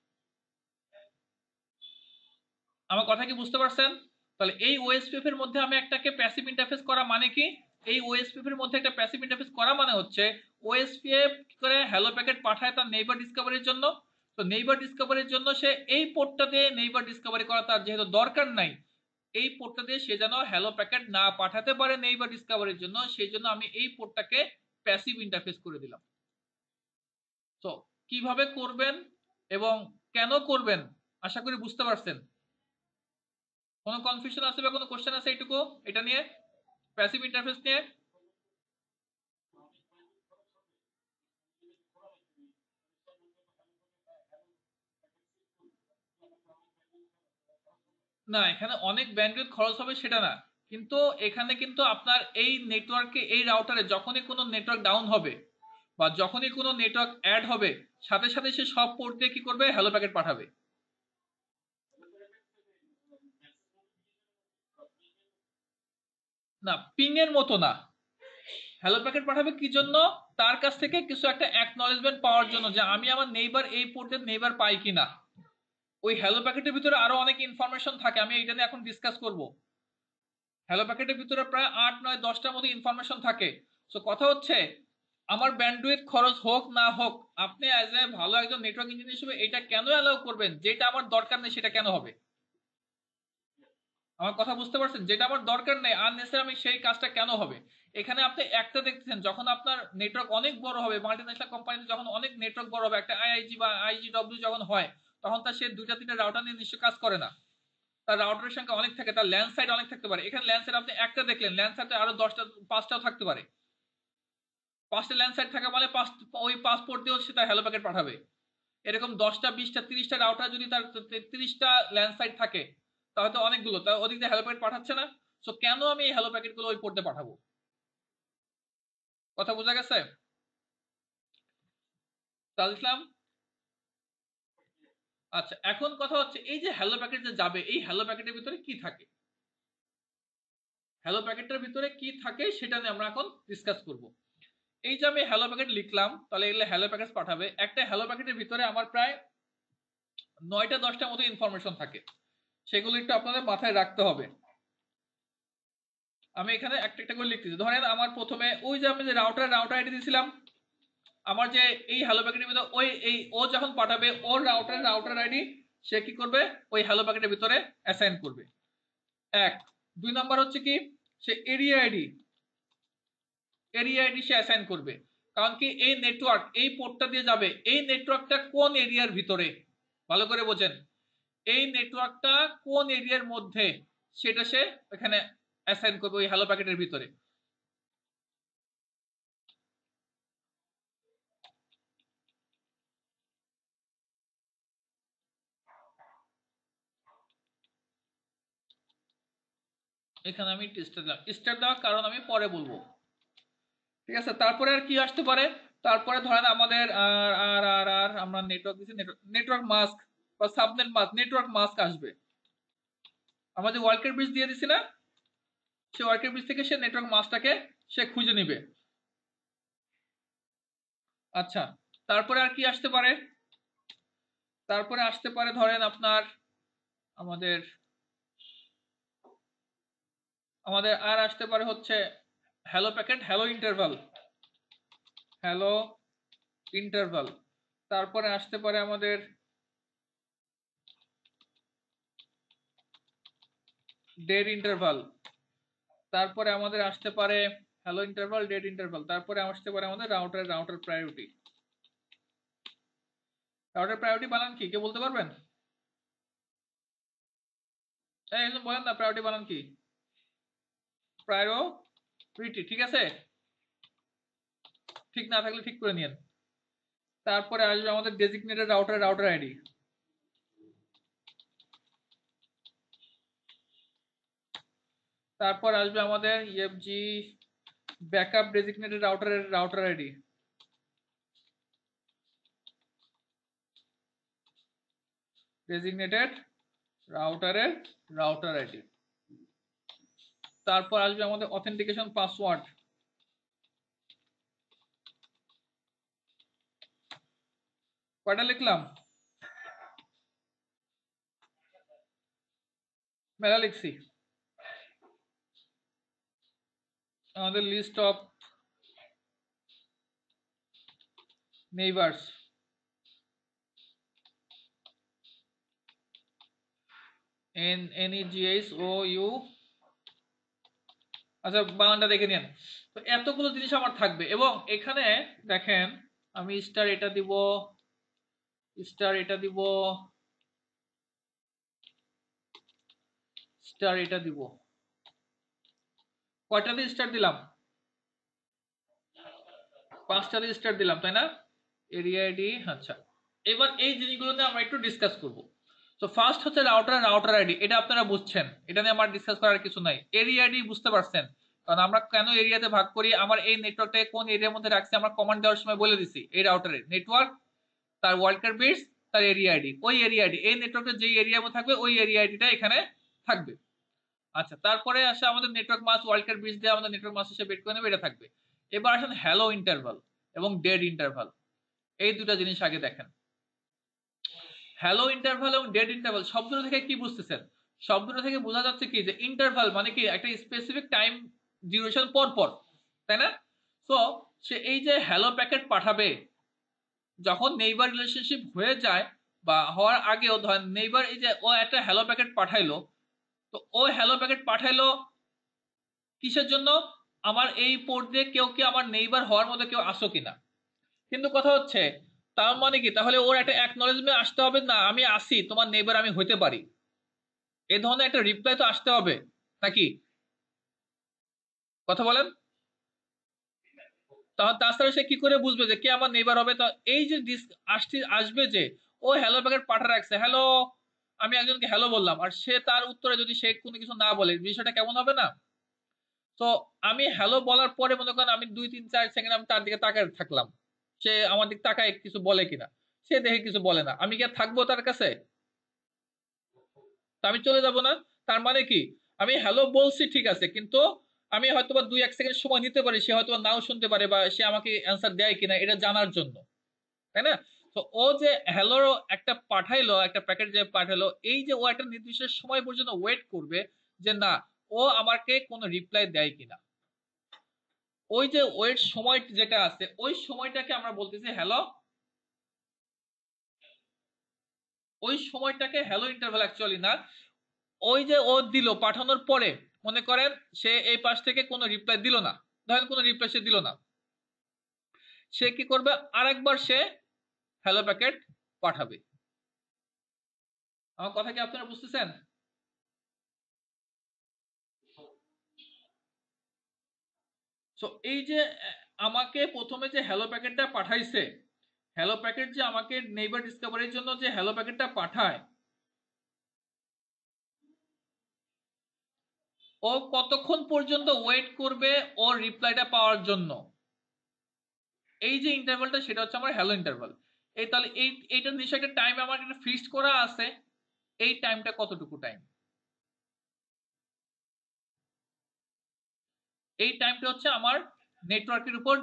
আমার কথা কি বুঝতে পারছেন? তাহলে এই ওএসপিএফ এর মধ্যে আমি একটাকে প্যাসিভ ইন্টারফেস করা মানে কি? এই ওএসপিএফ এর মধ্যে একটা প্যাসিভ ইন্টারফেস করা মানে হচ্ছে ওএসপিএফ কি করে হ্যালো প্যাকেট পাঠায় তার নেইবার ডিসকভারির জন্য। তো নেইবার ডিসকভারির জন্য সে এই পোর্টটা দিয়ে নেইবার ডিসকভারি করা তার যেহেতু দরকার নাই, এই পোর্টটা দিয়ে সে যেন হ্যালো প্যাকেট না পাঠাতে পারে নেইবার ডিসকভারির জন্য, সেই জন্য আমি এই পোর্টটাকে প্যাসিভ ইন্টারফেস করে দিলাম। তো কিভাবে করবেন এবং কেন করবেন আশা করি বুঝতে পারছেন। কোনো কনফিউশন আছে বা কোনো কোশ্চেন আছে এইটুকু এটা নিয়ে, প্যাসিভ ইন্টারফেস নিয়ে? না, এখানে অনেক ব্যান্ডউইথ খরচ হবে সেটা না, কিন্তু এখানে কিন্তু আপনার এই নেটওয়ার্কে, এই রাউটারে যখনই কোনো নেটওয়ার্ক ডাউন হবে বা যখনই কোনো নেটওয়ার্ক অ্যাড হবে, সাথে সাথে সে সব পোর্ট দিয়ে কি করবে? হ্যালো প্যাকেট পাঠাবে। না, পিং এর মতো না। হ্যালো প্যাকেট পাঠাবে কি জন্য? তার কাছ থেকে কিছু একটা অ্যাকনলেজমেন্ট পাওয়ার জন্য, যে আমি আমার নেইবার এই পোর্টের নেইবার পাই কিনা। ওই হ্যালো প্যাকেটের ভিতরে আরো অনেক ইনফরমেশন থাকে, আমি এইটা নিয়ে এখন ডিসকাস করব। হ্যালো প্যাকেটের ভিতরে প্রায় 8, 9, 10টার মতো ইনফরমেশন থাকে। সো কথা হচ্ছে, আমার ব্যান্ডউইথ খরচ হোক না হোক, আপনি অ্যাজ এ ভালো একজন নেটওয়ার্ক ইঞ্জিনিয়ার হিসেবে এটা কেন অ্যালাউ করবেন? যেটা আমার দরকার নেই সেটা কেন হবে? আমার কথা বুঝতে পারছেন? যেটা আমার দরকার নেই আননেসেসারি, আমি সেই কাজটা কেন হবে? এখানে আপনি একটা দেখতেছেন, যখন আপনার নেটওয়ার্ক অনেক বড় হবে, মাল্টিন্যাশনাল কোম্পানিতে যখন অনেক নেটওয়ার্ক বড় হবে, একটা আইআইজি বা আইজিডব্লিউ যখন হয়, তখন তার সে 2টা 3টা রাউটার নিয়ে নিশ্চয় কাজ করে না। তার রাউটারের সংখ্যা অনেক থাকে, তার ল্যান্ড সাইড অনেক থাকতে পারে। এখানে ল্যান্ড সাইড আপনি একটা দেখলেন, ল্যান্ড সাইডে আরো 10টা 5টাও থাকতে পারে। 5টা ল্যান্ড সাইড থাকা মানে ওই পাসপোর্ট দিয়েও সে তার হ্যালো প্যাকেট পাঠাবে। এরকম 10টা 20টা 30টা রাউটার যদি তার 30টা ল্যান্ড সাইড থাকে, তাহলে তো অনেকগুলো, তার ওদিক দিয়ে হ্যালো প্যাকেট পাঠাচ্ছে না। সো কেন আমি এই হ্যালো প্যাকেট গুলো ওই পোর্টে পাঠাবো? কথা বোঝা গেছে? তাহলে ইসলাম, আচ্ছা এখন কথা হচ্ছে, এই যে হ্যালো প্যাকেট যে যাবে, এই হ্যালো প্যাকেটের ভিতরে কি থাকে? হ্যালো প্যাকেটের ভিতরে কি থাকে সেটা নিয়ে আমরা এখন ডিসকাস করব। এই যে আমি হ্যালো প্যাকেট লিখলাম, তাহলে এগুলো হ্যালো প্যাকেট পাঠাবে। একটা হ্যালো প্যাকেটের ভিতরে আমার প্রায় 9টা 10টার মতো ইনফরমেশন থাকে, সেগুলো একটু আপনাদের মাথায় রাখতে হবে। আমি এখানে একটা একটা করে লিখতেছি। ধরেন আমার প্রথমে ওই যে আমি যে রাউটার আইডি দিয়েছিলাম, আমার যে এই হ্যালো প্যাকেটের ভিতরে ওই এই ও যখন পাঠাবে ওর রাউটার আইডি সে কি করবে? ওই হ্যালো প্যাকেটের ভিতরে অ্যাসাইন করবে। 1 2 নাম্বার হচ্ছে কি, সে এরিয়া আইডি সে অ্যাসাইন করবে। কারণ কি, এই নেটওয়ার্ক এই পোর্টটা দিয়ে যাবে, এই নেটওয়ার্কটা কোন এরিয়ার ভিতরে, ভালো করে বোঝেন, এই নেটওয়ার্কটা কোন এরিয়ার মধ্যে সেটা সে এখানে অ্যাসাইন করবে ওই হ্যালো প্যাকেটের ভিতরে। এখানে আমি স্টার দেওয়ার কারণ আমি পরে বলবো, ঠিক আছে? তারপরে আর কি আসতে পারে? তারপরে ধরেন আমাদের আর আর আর আর আমরা নেটওয়ার্ক দিচ্ছি, নেটওয়ার্ক মাস্ক বা সাবনেট মাস্ক, নেটওয়ার্ক মাস্ক আসবে। আমাদের ওয়ার্কের ব্রিজ দিয়ে দিছি না, সে ওয়ার্কের ব্রিজ থেকে সে নেটওয়ার্ক মাস্কটাকে সে খুঁজে নিবে। আচ্ছা, তারপরে আর কি আসতে পারে? তারপরে আসতে পারে ধরেন আপনার আমাদের আমাদের আর আসতে পারে হচ্ছে হ্যালো প্যাকেট, হ্যালো ইন্টারভাল। তারপরে আসতে পারে আমাদের ডেড ইন্টারভাল, তারপরে আমাদের আসতে পারে হ্যালো ইন্টারভাল, ডেড ইন্টারভাল, তারপরে আসতে পারে আমাদের রাউটার প্রায়োরিটি। রাউটার প্রায়োরিটি বানান কি কেউ বলতে পারবেন? এই একজন বলেন না প্রায়োরিটি বানান কি? প্রায়োরিটি, ঠিক আছে, ঠিক না থাকলে ঠিক করে নিন। তারপরে আসবে আমাদের ডেজিগনেটেড রাউটার আইডি। তারপর আসবে আমাদের ইএফজি backup designated router ID. Designated router ID. তারপর আসবে আমাদের অথেন্টিকেশন পাসওয়ার্ড। কয়টা লিখলাম? মেলা লিখছি। আমাদের লিস্ট অফ নেইবারস, NEGHOU, আচ্ছা বানানটা দেখে নিন। তো এতগুলো জিনিস আমার থাকবে এবং এখানে দেখেন আমি স্টার এটা দিব, স্টার এটা দিব, স্টার এটা দিব। কয়টা দিয়ে স্টার দিলাম? 5টা দিয়ে স্টার দিলাম তাই না? Area ID. আচ্ছা, এবার এই জিনিসগুলো নিয়ে আমরা একটু ডিসকাস করব। তো ফার্স্ট হচ্ছে রাউটার আইডি, এটা আপনারা বুঝছেন, এটা নিয়ে আমার ডিসকাস করার কিছু নাই। এরিয়া আইডি বুঝতে পারছেন, কারণ আমরা কেন এরিয়াতে ভাগ করি, আমার এই নেটওয়ার্কটাকে কোন এরিয়ার মধ্যে রাখছি আমরা কমান্ড দেওয়ার সময় বলে দিছি। এই রাউটারের নেটওয়ার্ক, তার ওয়ার্ল্ডকার বিটস, তার এরিয়া আইডি, ওই এরিয়া আইডি এই নেটওয়ার্কের যে এরিয়ার মধ্যে থাকবে ওই এরিয়া আইডিটা এখানে থাকবে। আচ্ছা, তারপরে আসে আমাদের নেটওয়ার্ক মাস, ওয়ার্ল্ডকার বিটস দিয়ে আমাদের নেটওয়ার্ক মাস হিসেবে বের করে নেবে, এটা থাকবে। এবার আসেন হ্যালো ইন্টারভাল এবং ডেড ইন্টারভাল, এই দুটা জিনিস আগে দেখেন। হ্যালো ইন্টারভাল এবং ডেড ইন্টারভাল শব্দটা থেকে কি বুঝতেছেন? শব্দটা থেকে বোঝা যাচ্ছে কি যে ইন্টারভাল মানে কি একটা স্পেসিফিক টাইম ডিউরেশন পর পর, তাই না? সো সে এই যে হ্যালো প্যাকেট পাঠাবে যখন নেইবার রিলেশনশিপ হয়ে যায় বা হওয়ার আগেও, ধরেন নেইবার এই যে ও একটা হ্যালো প্যাকেট পাঠাইলো, তো ও হ্যালো প্যাকেট পাঠাইলো কিসের জন্য? আমার এই পোর্ট দিয়ে কেউ কি আমার নেইবার হওয়ার মধ্যে কেউ আসো কিনা। কিন্তু কথা হচ্ছে তার মানে কি তাহলে ওর একটা অ্যাকনলেজমেন্ট আসতে হবে না আমি আসি, তোমার নেইবার আমি হইতে পারি, এই ধরনের একটা রিপ্লাই তো আসতে হবে নাকি? কথা বলেন। তাহলে তাছাড়া সে কি করে বুঝবে যে কে আমার নেইবার হবে? তো এই যে আসবে যে ও হ্যালো প্যাকেট পাঠা রাখছে, হ্যালো, আমি একজনকে হ্যালো বললাম আর সে তার উত্তরে যদি সে কোনো কিছু না বলে, বিষয়টা কেমন হবে না? তো আমি হ্যালো বলার পরে মনে করেন আমি 2 3 4 সেকেন্ড আমি তার দিকে তাকায় থাকলাম, সে আমার দিকে তাকায় কিছু বলে কিনা। সে দেখে কিছু বলে না, আমি কি আর থাকবো তার কাছে? তা আমি চলে যাব না। তার মানে কি আমি হ্যালো বলছি ঠিক আছে, কিন্তু আমি হয়তোবা 2 1 সেকেন্ড সময় নিতে পারি, সে হয়তো নাও শুনতে পারে বা সে আমাকে অ্যান্সার দেয় কিনা এটা জানার জন্য, তাই না? তো ও যে হ্যালো একটা পাঠাইলো, একটা প্যাকেট যে পাঠাইলো, এই যে ও একটা নির্দিষ্ট সময় পর্যন্ত ওয়েট করবে যে না ও আমাকে কোনো রিপ্লাই দেয় কিনা। ওই যে ওয়েট সময় যেটা আছে ওই সময়টাকে আমরা বলতেছি হ্যালো, ওই সময়টাকে হ্যালো ইন্টারভাল অ্যাকচুয়ালি না। ওই যে ও দিল পাঠানোর পরে মনে করেন সে এই পাশ থেকে কোনো রিপ্লাই দিল না, ধরেন কোনো রিপ্লাই সে দিল না, সে কি করবে আরেকবার সে হ্যালো প্যাকেট পাঠাবে। আমার কথা কি আপনারা বুঝতেছেন? সো এই যে আমাকে প্রথমে যে হ্যালো প্যাকেটটা পাঠাইছে, হ্যালো প্যাকেট যে আমাকে নেইবার ডিসকভারির জন্য যে হ্যালো প্যাকেটটা পাঠায়, ও কতক্ষণ পর্যন্ত ওয়েট করবে ওর রিপ্লাইটা পাওয়ার জন্য, এই যে ইন্টারভালটা সেটা হচ্ছে আমার হ্যালো ইন্টারভাল। এই তাহলে এইটার নিশ্চয় একটা টাইম আমার একটা ফিক্সড করা আছে, এই টাইমটা কতটুকু টাইম? এই টাইমটা হচ্ছে আমার নেটওয়ার্কের উপর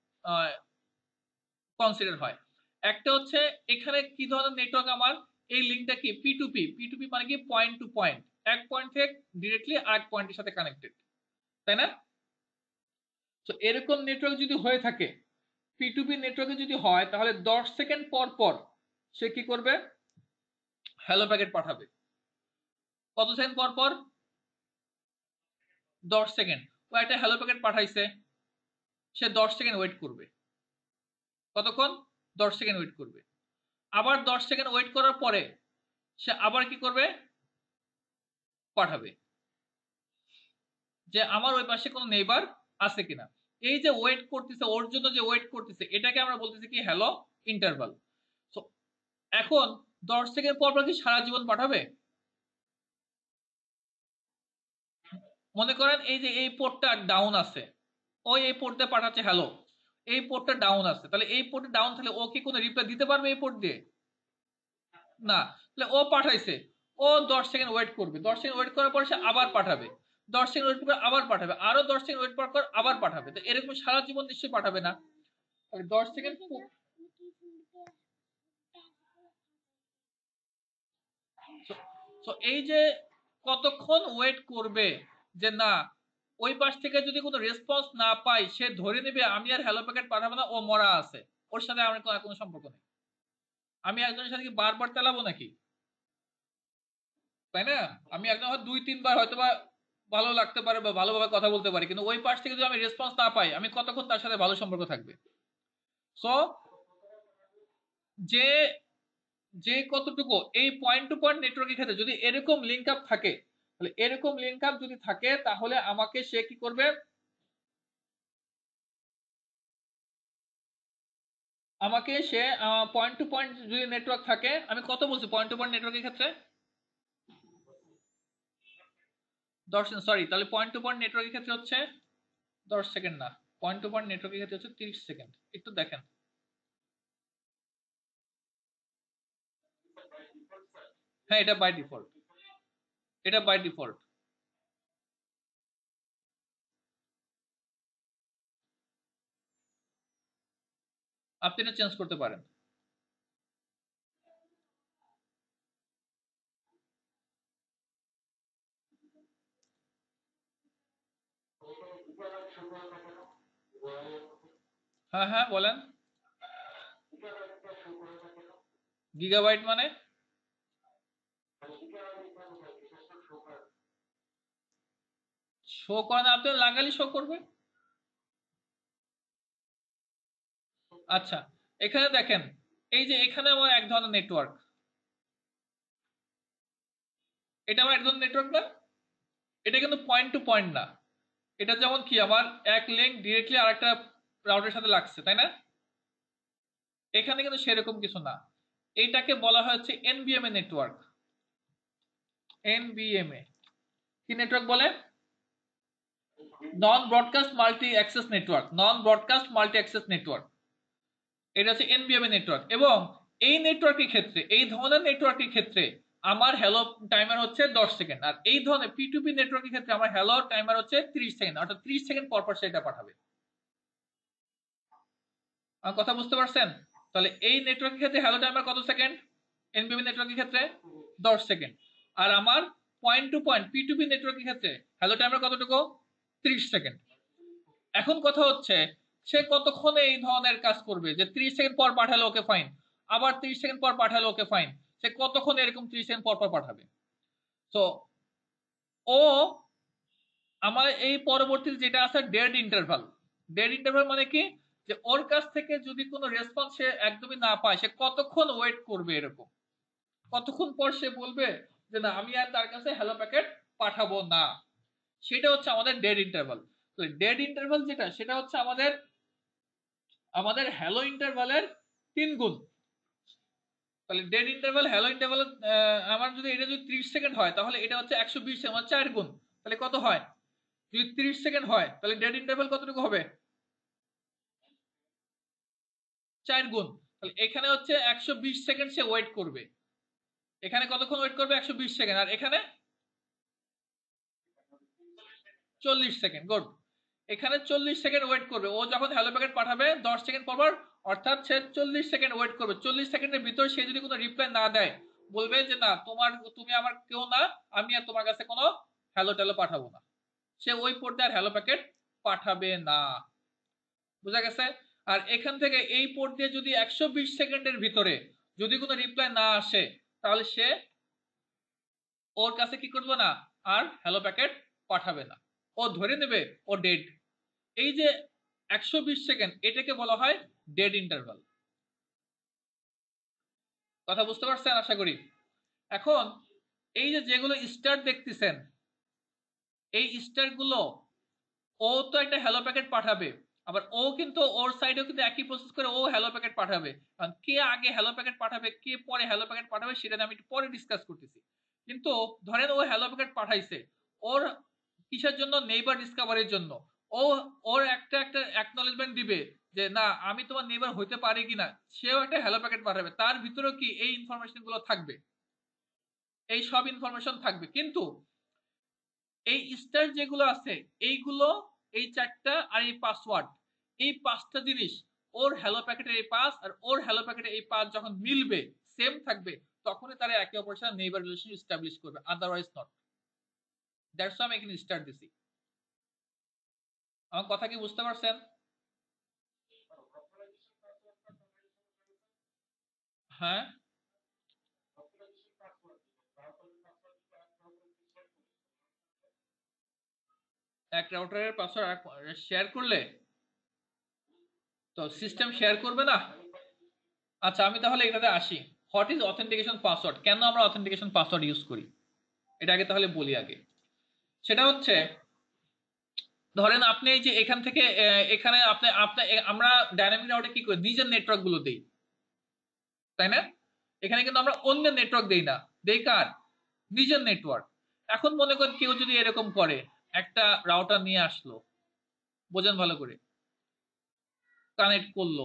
কনসিডার হয়। একটা হচ্ছে এখানে কি ধরনের নেটওয়ার্ক আমার, এই লিঙ্কটা কি পি টু পি মানে কি পয়েন্ট টু পয়েন্ট, এক পয়েন্ট থেকে ডিরেক্টলি আরেক পয়েন্টের সাথে কানেক্টেড, তাই না? তো এরকম নেটওয়ার্ক যদি হয়ে থাকে, পি টু পি নেটওয়ার্কে যদি হয় তাহলে 10 সেকেন্ড পর পর সে কি করবে হ্যালো প্যাকেট পাঠাবে। কত সেকেন্ড পর পর? 10 সেকেন্ড, ও একটা হ্যালো প্যাকেট পাঠাইছে, সে 10 সেকেন্ড ওয়েট করবে। কতক্ষণ? 10 সেকেন্ড ওয়েট করবে। আবার 10 সেকেন্ড ওয়েট করার পরে সে আবার কি করবে? পাঠাবে যে আমার ওই পাশে কোনো নেইবার আছে কিনা। এই যে ওয়েট করতেছে, ওর জন্য যে ওয়েট করতেছে, এটাকে আমরা বলতেছি কি হ্যালো ইন্টারভাল। সো এখন 10 সেকেন্ড পর পর কি সারা জীবন পাঠাবে? মনে করেন এই যে এই পোর্টটা ডাউন আছে, ওই এই পোর্টে পাঠাচ্ছে হ্যালো, এই পোর্টটা ডাউন আছে, তাহলে এই পোর্টে ডাউন থাকলে ও কি কোনো রিপ্লাই দিতে পারবে এই পোর্ট দিয়ে? না। তাহলে ও পাঠাইছে, ও 10 সেকেন্ড ওয়েট করবে, 10 সেকেন্ড ওয়েট করার পর সে আবার পাঠাবে, 10 সেকেন্ড ওয়েট করে আবার পাঠাবে, আরো 10 সেকেন্ড ওয়েট করার পর আবার পাঠাবে। তো এরকম সারা জীবন নিশ্চয়ই পাঠাবে না। তাহলে 10 সেকেন্ড এই যে কতক্ষণ ওয়েট করবে, যে না ওই পাশ থেকে যদি কোনো রেসপন্স না পাই, সে ধরে নেবে আমি আর হ্যালো প্যাকেট পাঠাবো না, ও মরা আছে, ওর সাথে আমার কোনো সম্পর্ক নেই। আমি একজনের সাথে কি বারবার তেলাবো নাকি? তাই না? আমি একদম হয়তো 2-3 বার হয়তো বা ভালো লাগতে পারে বা ভালোভাবে কথা বলতে পারি, কিন্তু ওই পাশ থেকে যদি আমি রেসপন্স না পাই, আমি কতক্ষণ তার সাথে ভালো সম্পর্ক থাকবে? সো যে যে কতটুকু এই পয়েন্ট টু পয়েন্ট নেটওয়ার্কের ক্ষেত্রে যদি এরকম লিঙ্ক আপ থাকে, তাহলে এরকম লিঙ্ক আপ যদি থাকে, তাহলে আমাকে সে কি করবে? আমাকে সে পয়েন্ট টু পয়েন্ট যদি নেটওয়ার্ক থাকে, আমি কত বলছি পয়েন্ট টু পয়েন্ট নেটওয়ার্কের ক্ষেত্রে? 10, সরি, তাহলে পয়েন্ট টু পয়েন্ট নেটওয়ার্কের ক্ষেত্রে হচ্ছে 10 সেকেন্ড না, পয়েন্ট টু পয়েন্ট নেটওয়ার্কের ক্ষেত্রে হচ্ছে 30 সেকেন্ড। একটু দেখেন। হ্যাঁ, এটা বাই ডিফল্ট, এটা বাই ডিফল্ট। আপনি এটা চেঞ্জ করতে পারেন। হ্যাঁ হ্যাঁ বলেন। গিগাবাইট মানে? শো করে না, আপনি লাগালে শো করবে। আচ্ছা, এখানে দেখেন, এই যে এখানে আমার এক ধরনের নেটওয়ার্ক, এটা আমার এক ধরনের নেটওয়ার্ক না? এটা কিন্তু পয়েন্ট টু পয়েন্ট না। এটা যেমন কি আমার এক লিঙ্ক ডিরেক্টলি আরেকটা রাউটের সাথে লাগছে, তাই না? এখানে কিন্তু সেরকম কিছু না। এইটাকে বলা হচ্ছে এনবিএমএ নেটওয়ার্ক। এনবিএমএ কি নেটওয়ার্ক বলে? Non broadcast multi access network, non broadcast multi access network, এটা হচ্ছে এনবিএমএ নেটওয়ার্ক। এবং এই নেটওয়ার্কের ক্ষেত্রে, এই ধরনের নেটওয়ার্কের ক্ষেত্রে আমার হ্যালো টাইমার হচ্ছে 10 সেকেন্ড, আর এই ধরনের পি2পি নেটওয়ার্কের ক্ষেত্রে আমার হ্যালো টাইমার হচ্ছে 30 সেকেন্ড, অর্থাৎ 30 সেকেন্ড পর পর সেটা পাঠাবে। আমার কথা বুঝতে পারছেন? তাহলে এই নেটওয়ার্কের ক্ষেত্রে হ্যালো টাইমার কত সেকেন্ড? এনবিএমএ নেটওয়ার্কের ক্ষেত্রে 10 সেকেন্ড। আর আমার পয়েন্ট টু পয়েন্ট পি2পি নেটওয়ার্কের ক্ষেত্রে হ্যালো টাইমার কতটুকু? 30 সেকেন্ড। এখন কথা হচ্ছে সে কতক্ষণে এই ধরনের কাজ করবে, যে 30 সেকেন্ড পর পাঠালে ওকে ফাইন, আবার 30 সেকেন্ড পর পাঠালে ওকে ফাইন, সে কতক্ষণ এরকম 30 সেকেন্ড পর পর পাঠাবে? তো ও আমার এই পরবর্তীতে যেটা আছে ডেড ইন্টারভাল। ডেড ইন্টারভাল মানে কি? যে ওর কাছ থেকে যদি কোনো রেসপন্স সে একদমই না পায়, সে কতক্ষণ ওয়েট করবে, এরকম কতক্ষণ পর সে বলবে যে না আমি আর তার কাছে হ্যালো প্যাকেট পাঠাবো না। সেটা হচ্ছে আমাদের ডেড ইন্টারভাল। তো ডেড ইন্টারভাল যেটা, সেটা হচ্ছে আমাদের আমাদের হ্যালো ইন্টারভালের 3 গুণ। তাহলে ডেড ইন্টারভাল হ্যালো ইন্টারভাল আমার যদি এটা যদি 30 সেকেন্ড হয়, তাহলে এটা হচ্ছে 120 সেকেন্ড, 4 গুণ। তাহলে কত হয়? যদি 30 সেকেন্ড হয়, তাহলে ডেড ইন্টারভাল কতটুকু হবে? 4 গুণ। তাহলে এখানে হচ্ছে 120 সেকেন্ড সে ওয়েট করবে। এখানে কতক্ষণ ওয়েট করবে? 120 সেকেন্ড। আর এখানে 40 সেকেন্ড। গুড। এখানে 40 সেকেন্ড ওয়েট করবে। ও যখন হ্যালো প্যাকেট পাঠাবে 10 সেকেন্ড পর পর, অর্থাৎ সে 40 সেকেন্ড ওয়েট করবে। 40 সেকেন্ডের ভিতর সে যদি কোনো রিপ্লাই না দেয়, বলবে যে না তুমি আমার কেউ না, আমি আর তোমার কাছে কোনো হ্যালো ট্যালো পাঠাবো না। সে ওই পোর্টে আর হ্যালো প্যাকেট পাঠাবে না। বুঝা গেছে? আর এখান থেকে এই পোর্ট দিয়ে যদি 120 সেকেন্ডের ভিতরে যদি কোনো রিপ্লাই না আসে, তাহলে সে ওর কাছে কি করবে না, আর হ্যালো প্যাকেট পাঠাবে না। ও ধরে নেবে ও ডেড। এই যে 120 সেকেন্ড এটাকে বলা হয় ডেড ইন্টারভাল। কথা বুঝতে পারছেন আশা করি। এখন এই যে যেগুলো স্টার দেখতেছেন, এই স্টার গুলো ও তো একটা হ্যালো প্যাকেট পাঠাবে, আবার ও কিন্তু ওর সাইডেও কিন্তু একই প্রসেস করে ও হ্যালো প্যাকেট পাঠাবে। কারণ কে আগে হ্যালো প্যাকেট পাঠাবে, কে পরে হ্যালো প্যাকেট পাঠাবে, সেটা আমি একটু পরে ডিসকাস করতেছি। কিন্তু ধরেন ও হ্যালো প্যাকেট পাঠাইছে, ওর কিসের জন্য? নেইবার ডিসকভারির জন্য। ও ওর একটা একটা অ্যাকনলেজমেন্ট দিবে যে না আমি তোমার নেইবার হইতে পারি কিনা, সেও একটা হ্যালো প্যাকেট পাঠাবে, তার ভিতরেও কি এই ইনফরমেশন গুলো থাকবে, এই সব ইনফরমেশন থাকবে। কিন্তু এই স্টার যেগুলো আছে এইগুলো, এই চারটা আর এই পাসওয়ার্ড, এই পাঁচটা জিনিস ওর হ্যালো প্যাকেটের এই পাস আর ওর হ্যালো প্যাকেটের এই পাস যখন মিলবে, সেম থাকবে, তখনই তারা একে অপরের সাথে নেইবার রিলেশন এস্টাবলিশ করবে, আদারওয়াইজ নট। দ্যাটস ওয়াই আমি এখানে স্টার দিছি। আমার কথা কি বুঝতে পারছেন? হ্যাঁ, এক রাউটারের পাসওয়ার্ড শেয়ার করলে তো সিস্টেম শেয়ার করবে না। আচ্ছা আমি তাহলে এটাতে আসি। হোয়াট ইজ অথেন্টিকেশন পাসওয়ার্ড, কেন আমরা অথেন্টিকেশন পাসওয়ার্ড ইউজ করি, এটা আগে তাহলে বলি আগে। সেটা হচ্ছে ধরেন আপনি এই যে এখান থেকে এখানে আপনি আপনি আমরা ডাইনামিক রাউটে কি করি, নিজের নেটওয়ার্ক গুলো দেই, তাই না? এখানে কিন্তু আমরা অন্যের নেটওয়ার্ক দেই না, দেই কার? নিজের নেটওয়ার্ক। এখন মনে করেন কেউ যদি এরকম করে, একটা রাউটার নিয়ে আসলো, বোঝেন ভালো করে, কানেক্ট করলো,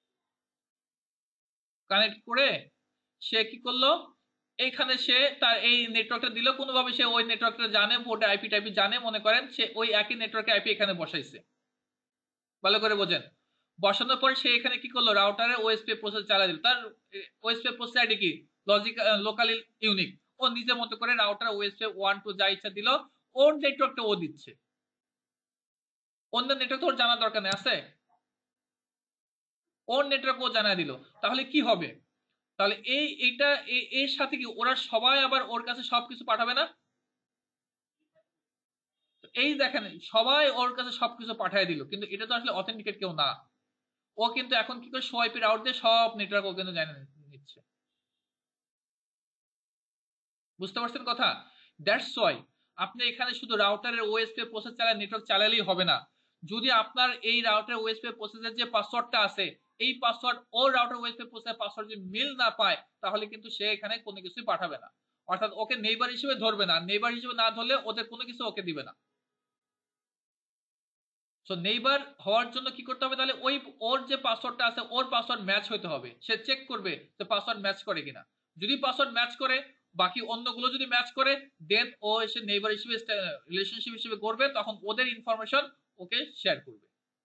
কানেক্ট করে সে কি করলো, এইখানে সে তার এই নেটওয়ার্কটা দিল, কোনোভাবে সে ওই নেটওয়ার্কটা জানে, পোর্টে আইপি টাইপি জানে, মনে করেন সে ওই একই নেটওয়ার্কে আইপি এখানে বসাইছে, ভালো করে বোঝেন। বসানোর পর সে এখানে কি করলো, রাউটারে ওএসপি প্রসেস চালিয়ে দিল। তার ওএসপি প্রসেস আইডি কি? Logic local unique. ও নিজের মতো করে রাউটার ওএসপি 1 2 যা ইচ্ছা দিল, ওর নেটওয়ার্কটা ও দিচ্ছে, অন্য নেটওয়ার্ক তো ওর জানার দরকার নেই, আছে? ওর নেটওয়ার্ক ও জানা দিল। তাহলে কি হবে? তাহলে এইটা এর সাথে কি ওরা সবাই আবার ওর কাছে সবকিছু পাঠাবে না? এই দেখেন সবাই ওর কাছে সবকিছু পাঠিয়ে দিল, কিন্তু এটা তো আসলে অথেন্টিকেট কেউ না। ও কিন্তু এখন কি করে সোয়াইপের আউট দিয়ে সব নেটওয়ার্ক ও কিন্তু জানে নিচ্ছে। বুঝতে পারছেন কথা? দ্যাটস ওয়াই আপনি এখানে শুধু রাউটারের ওএসপি প্রসেস চালায় নেটওয়ার্ক চালালেই হবে না। যদি আপনার এই রাউটার ওএসপি প্রসেসের যে পাসওয়ার্ডটা আছে, এই পাসওয়ার্ড ও রাউটার ওএসপি প্রসেসের পাসওয়ার্ড যদি মিল না পায়, তাহলে কিন্তু সে এখানে কোনো কিছুই পাঠাবে না। অর্থাৎ ওকে নেইবার হিসেবে ধরবে না, নেইবার হিসেবে না ধরলে ওদের কোনো কিছু ওকে দিবে না। সো নেইবার হওয়ার জন্য কি করতে হবে তাহলে, ওই ওর যে পাসওয়ার্ডটা আছে ওর পাসওয়ার্ড ম্যাচ হইতে হবে। সে চেক করবে যে পাসওয়ার্ড ম্যাচ করে কিনা। যদি পাসওয়ার্ড ম্যাচ করে, বাকি অন্যগুলো যদি ম্যাচ করে, দেন ও এসে নেইবার হিসেবে রিলেশনশিপ হিসেবে করবে, তখন ওদের ইনফরমেশন ওকে শেয়ার করবে।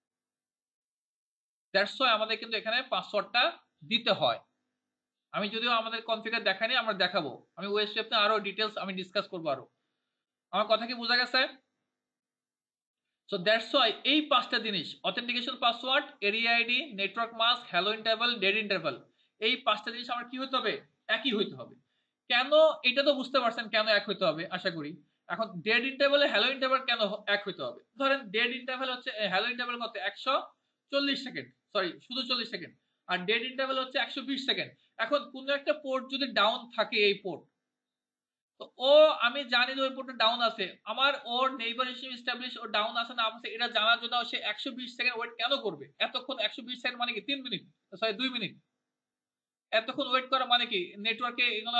দ্যাটস ওয়াই আমাদের কিন্তু এখানে পাসওয়ার্ডটা দিতে হয়। আমি যদিও আমাদের কনফিগার দেখাইনি, আমরা দেখাবো। আমি ওয়েবসাইটে আরো ডিটেলস আমি ডিসকাস করবো আরো। আমার কথা কি বোঝা গেছে? সো দ্যাটস ওয়াই এই পাঁচটা জিনিস, authentication password, area ID, network mask, hello interval, dead interval, এই পাঁচটা জিনিস আমার কি হতে হবে? একই হইতে হবে। কেন? এটা তো বুঝতে পারছেন কেন এক হইতে হবে আশা করি। এখন ডেড ইন্টারভালে হ্যালো ইন্টারভাল কেন এক হইতে হবে? ধরেন ডেড ইন্টারভাল হচ্ছে, হ্যালো ইন্টারভাল কত? 140 সেকেন্ড, সরি শুধু 40 সেকেন্ড। আর ডেড ইন্টারভাল হচ্ছে 120 সেকেন্ড। এখন কোন একটা পোর্ট যদি ডাউন থাকে, এই পোর্ট, তো ও, আমি জানি যে ওই পোর্টটা ডাউন আছে, আমার ওর নেইবার হিসেবে এস্টাবলিশ ও ডাউন আছে না আছে এটা জানার জন্য সে 120 সেকেন্ড ওয়েট কেন করবে? এতক্ষণ 120 সেকেন্ড মানে কি 3 মিনিট, সরি 2 মিনিট। এতক্ষণ ওয়েট করা মানে কি নেটওয়ার্কে এগুলো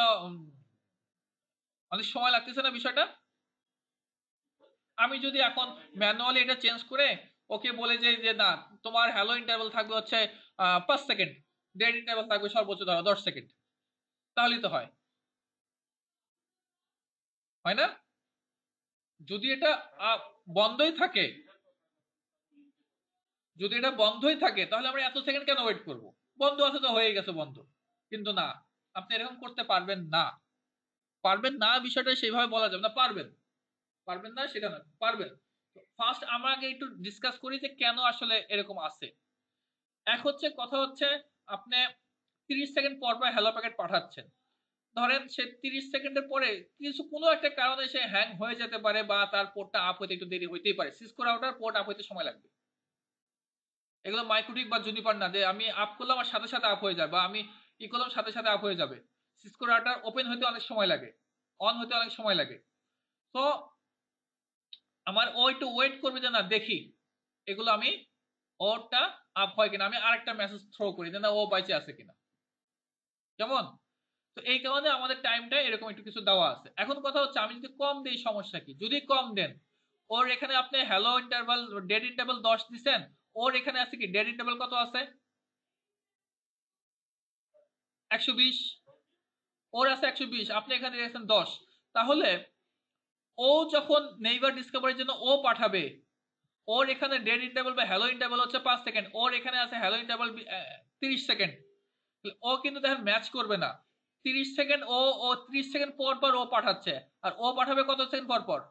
অনেক সময় লাগতেছে না বিষয়টা? আমি যদি এখন ম্যানুয়ালি এটা চেঞ্জ করে ওকে বলে যাই যে না, তোমার হ্যালো ইন্টারভাল থাকবে হচ্ছে 5 সেকেন্ড, ডেড ইন্টারভাল থাকবে সর্বোচ্চ ধরো 10 সেকেন্ড, তাহলেই তো হয়, হয় না? যদি এটা বন্ধই থাকে, যদি এটা বন্ধই থাকে তাহলে আমরা এত সেকেন্ড কেন ওয়েট করব? বন্ধ আছে তো হয়ে গেছে বন্ধ। কিন্তু না, আপনি এরকম করতে পারবেন না। পারবেন না বিষয়টা সেইভাবে বলা যাবে না। পারবেন, পারবেন না সেটা না, পারবেন। ফার্স্ট আমাকে একটু ডিসকাস করি যে কেন আসলে এরকম আছে। এক হচ্ছে কথা হচ্ছে আপনি 30 সেকেন্ড পর পর হ্যালো প্যাকেট পাঠাচ্ছেন, ধরেন সে 30 সেকেন্ডের পরে কোনো একটা কারণে সে হ্যাং হয়ে যেতে পারে বা তার পোর্টটা আপ হইতে একটু দেরি হইতেই পারে। সিসকো রাউটার পোর্ট আপ হইতে সময় লাগবে। এগুলো মাইক্রোটিক বা জুনিপার না যে আমি আপ করলাম আর সাথে সাথে আপ হয়ে যায়, বা আমি ই করলাম সাথে সাথে আপ হয়ে যাবে। সিসকো রাউটার ওপেন হইতে অনেক সময় লাগে, অন হইতে অনেক সময় লাগে। তো আমার ও একটু ওয়েট করবে যে না দেখি এগুলো আমি ওটা আপ হয় কিনা, আমি আরেকটা মেসেজ থ্রো করি যে না ও বাইচে আছে কিনা। কেমন? তো এই কারণে আমাদের টাইমটা এরকম একটু কিছু দেওয়া আছে। এখন কথা হচ্ছে আমি যদি কম দেই সমস্যা কি? যদি কম দেন, ওর এখানে আপনি হ্যালো ইন্টারভাল ডেড ইন্টারভাল 10 দিছেন, ওর এখানে আছে কি ডেড ইন্টারভাল কত আছে? 120। ওর আছে 120, আপনি এখানে দিয়েছেন 10। তাহলে ও যখন নেইবার ডিসকভারির জন্য ও পাঠাবে, ওর এখানে ডেড ইন্টারভাল বা হ্যালো ইন্টারভাল হচ্ছে 5 সেকেন্ড, ওর এখানে আছে হ্যালো ইন্টারভাল 30 সেকেন্ড। ও কিন্তু দেখেন ম্যাচ করবে না। 30 সেকেন্ড ও 30 সেকেন্ড পর পর ও পাঠাচ্ছে, আর ও পাঠাবে কত সেকেন্ড পর পর?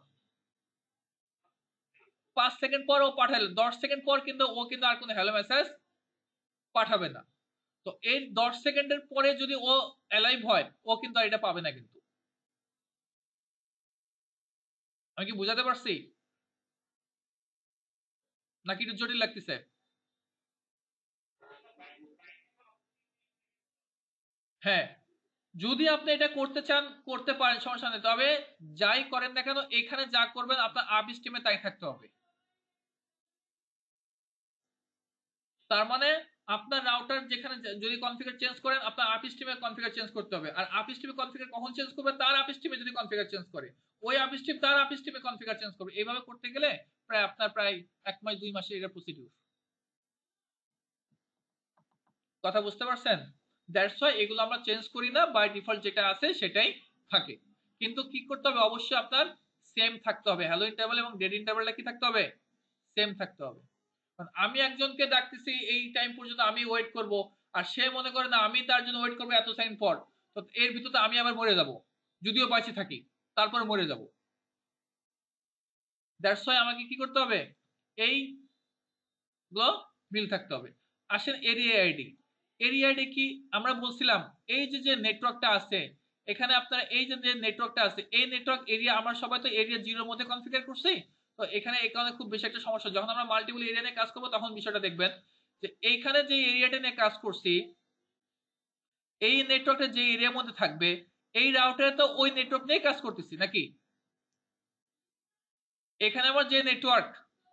5 সেকেন্ড পর ও পাঠালে 10 সেকেন্ড পর কিন্তু ও কিন্তু আর কোনো হ্যালো মেসেজ পাঠাবে না। তো এই 10 সেকেন্ডের পরে যদি ও অ্যালাইভ হয়, ও কিন্তু আর এটা পাবে না কিন্তু। আমি কি বুঝাতে পারছি নাকি একটু জটিল লাগতেছে? হ্যাঁ, যদি আপনি এটা করতে চান করতে পারেন, সমস্যা নেই। তবে যাই করেন না কেন এখানে যা করবেন আপনার আপ স্ট্রিমে তাই থাকতে হবে। তার মানে আপনার রাউটার যেখানে যদি কনফিগার চেঞ্জ করেন আপনার আপ স্ট্রিমে কনফিগার চেঞ্জ করতে হবে, আর আপ স্ট্রিমে কনফিগার কখন চেঞ্জ করবে? তার আপ স্ট্রিমে যদি কনফিগার চেঞ্জ করে, ওই আপ স্ট্রিম তার আপ স্ট্রিমে কনফিগার চেঞ্জ করবে। এইভাবে করতে গেলে প্রায় 1 মাস 2 মাসের এটা প্রসিডিউর। কথা বুঝতে পারছেন? দ্যাটস ওয়াই এগুলো আমরা চেঞ্জ করি না, বাই ডিফল্ট যেটা আছে সেটাই থাকে। কিন্তু কি করতে হবে? অবশ্যই আপনার সেম থাকতে হবে, হ্যালো ইন্টারভাল এবং ডেড ইন্টারভালটা কি থাকতে হবে? সেম থাকতে হবে। আমি একজনকে ডাকতেছি এই টাইম পর্যন্ত আমি ওয়েট করব, আর সে মনে করে না আমি তার জন্য ওয়েট করবো এত সেকেন্ড পর, তো এর ভিতরে আমি আবার মরে যাব, যদিও বেঁচে থাকি তারপর মরে যাব। দ্যাটস ওয়াই আমাকে কি করতে হবে? এই গুলো মিল থাকতে হবে। আসেন এরিয়া আইডি। এরিয়া আইডি কি আমরা বলছিলাম? এই যে নেটওয়ার্কটা আছে এখানে, আপনারা এই যে নেটওয়ার্কটা আছে এই নেটওয়ার্ক এরিয়া আমরা সবাই তো এরিয়া 0 মধ্যে কনফিগার করছি। তো এখানে এই কারণে খুব বেশি একটা সমস্যা, যখন আমরা মাল্টিপল এরিয়া নিয়ে কাজ করবো তখন বিষয়টা দেখবেন যে এইখানে যে এরিয়াটা নিয়ে কাজ করছি এই নেটওয়ার্কটা যে এরিয়ার মধ্যে থাকবে, এই রাউটারে তো ওই নেটওয়ার্ক নিয়ে কাজ করতেছি নাকি? এখানে আমার যে নেটওয়ার্ক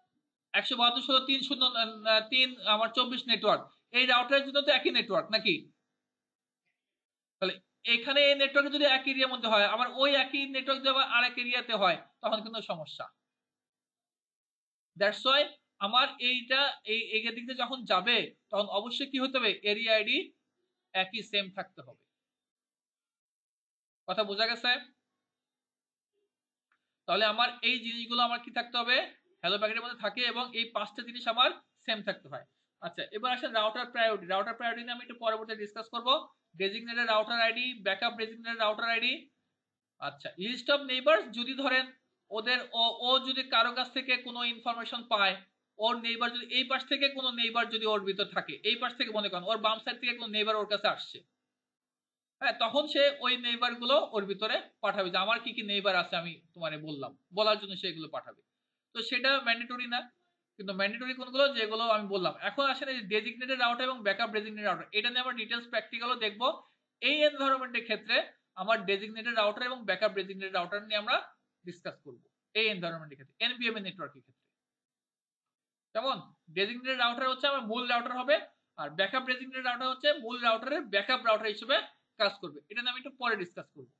172.168.3 আমার 24 নেটওয়ার্ক, এই রাউটারের জন্য তো একই নেটওয়ার্ক নাকি? তাহলে এখানে এই নেটওয়ার্ক যদি এক এরিয়ার মধ্যে হয়, আবার ওই একই নেটওয়ার্ক যদি আবার আরেক এরিয়াতে হয় তখন কিন্তু সমস্যা। দ্যাটস ওয়াই আমার এইটা এই দিক দিয়ে যখন যাবে তখন অবশ্যই কি হতে হবে? এরিয়া আইডি একই সেম থাকতে হবে। কথা বোঝা গেছে? তাহলে আমার এই জিনিসগুলো আমার কি থাকতে হবে? হ্যালো প্যাকেটের মধ্যে থাকে এবং এই 5টা জিনিস আমার সেম থাকতে হয়। আচ্ছা, এবার আসেন রাউটার প্রায়োরিটি। রাউটার প্রায়োরিটি নিয়ে আমি একটু পরবর্তীতে ডিসকাস করব। Designated router ID, backup designated router ID. আচ্ছা, লিস্ট অফ নেইবারস, যদি ধরেন ওদের ও যদি কারো কাছ থেকে কোনো ইনফরমেশন পায়, ওর নেইবার যদি এই পাশ থেকে কোনো নেইবার যদি ওর ভিতর থাকে, এই পাশ থেকে মনে করেন ওর বাম সাইড থেকে কোনো নেইবার ওর কাছে আসছে, হ্যাঁ, তখন সে ওই নেইবার গুলো ওর ভিতরে পাঠাবে যে আমার কি কি নেইবার আছে আমি তোমারে বললাম, বলার জন্য সেগুলো পাঠাবে। তো সেটা ম্যান্ডেটরি না, কিন্তু ম্যান্ডেটরি কোনগুলো যেগুলো আমি বললাম। এখন আসেন এই ডেজিগনেটেড রাউটার এবং ব্যাকআপ ডেজিগনেটেড রাউটার, এটা নিয়ে আমরা ডিটেইলস প্র্যাকটিক্যালও দেখব। এই এনভায়রনমেন্টের ক্ষেত্রে আমার ডেজিগনেটেড রাউটার এবং ব্যাকআপ ডেজিগনেটেড রাউটার নিয়ে আমরা ডিসকাস করব এই এনভায়রনমেন্টের ক্ষেত্রে, এনভিএমএ নেটওয়ার্কের ক্ষেত্রে। যেমন ডেজিগনেটেড রাউটার হচ্ছে আমার মূল রাউটার হবে, আর ব্যাকআপ ডেজিগনেটেড রাউটার হচ্ছে মূল রাউটারের ব্যাকআপ রাউটার হিসেবে কাজ করবে। এটা নিয়ে আমি একটু পরে ডিসকাস করব।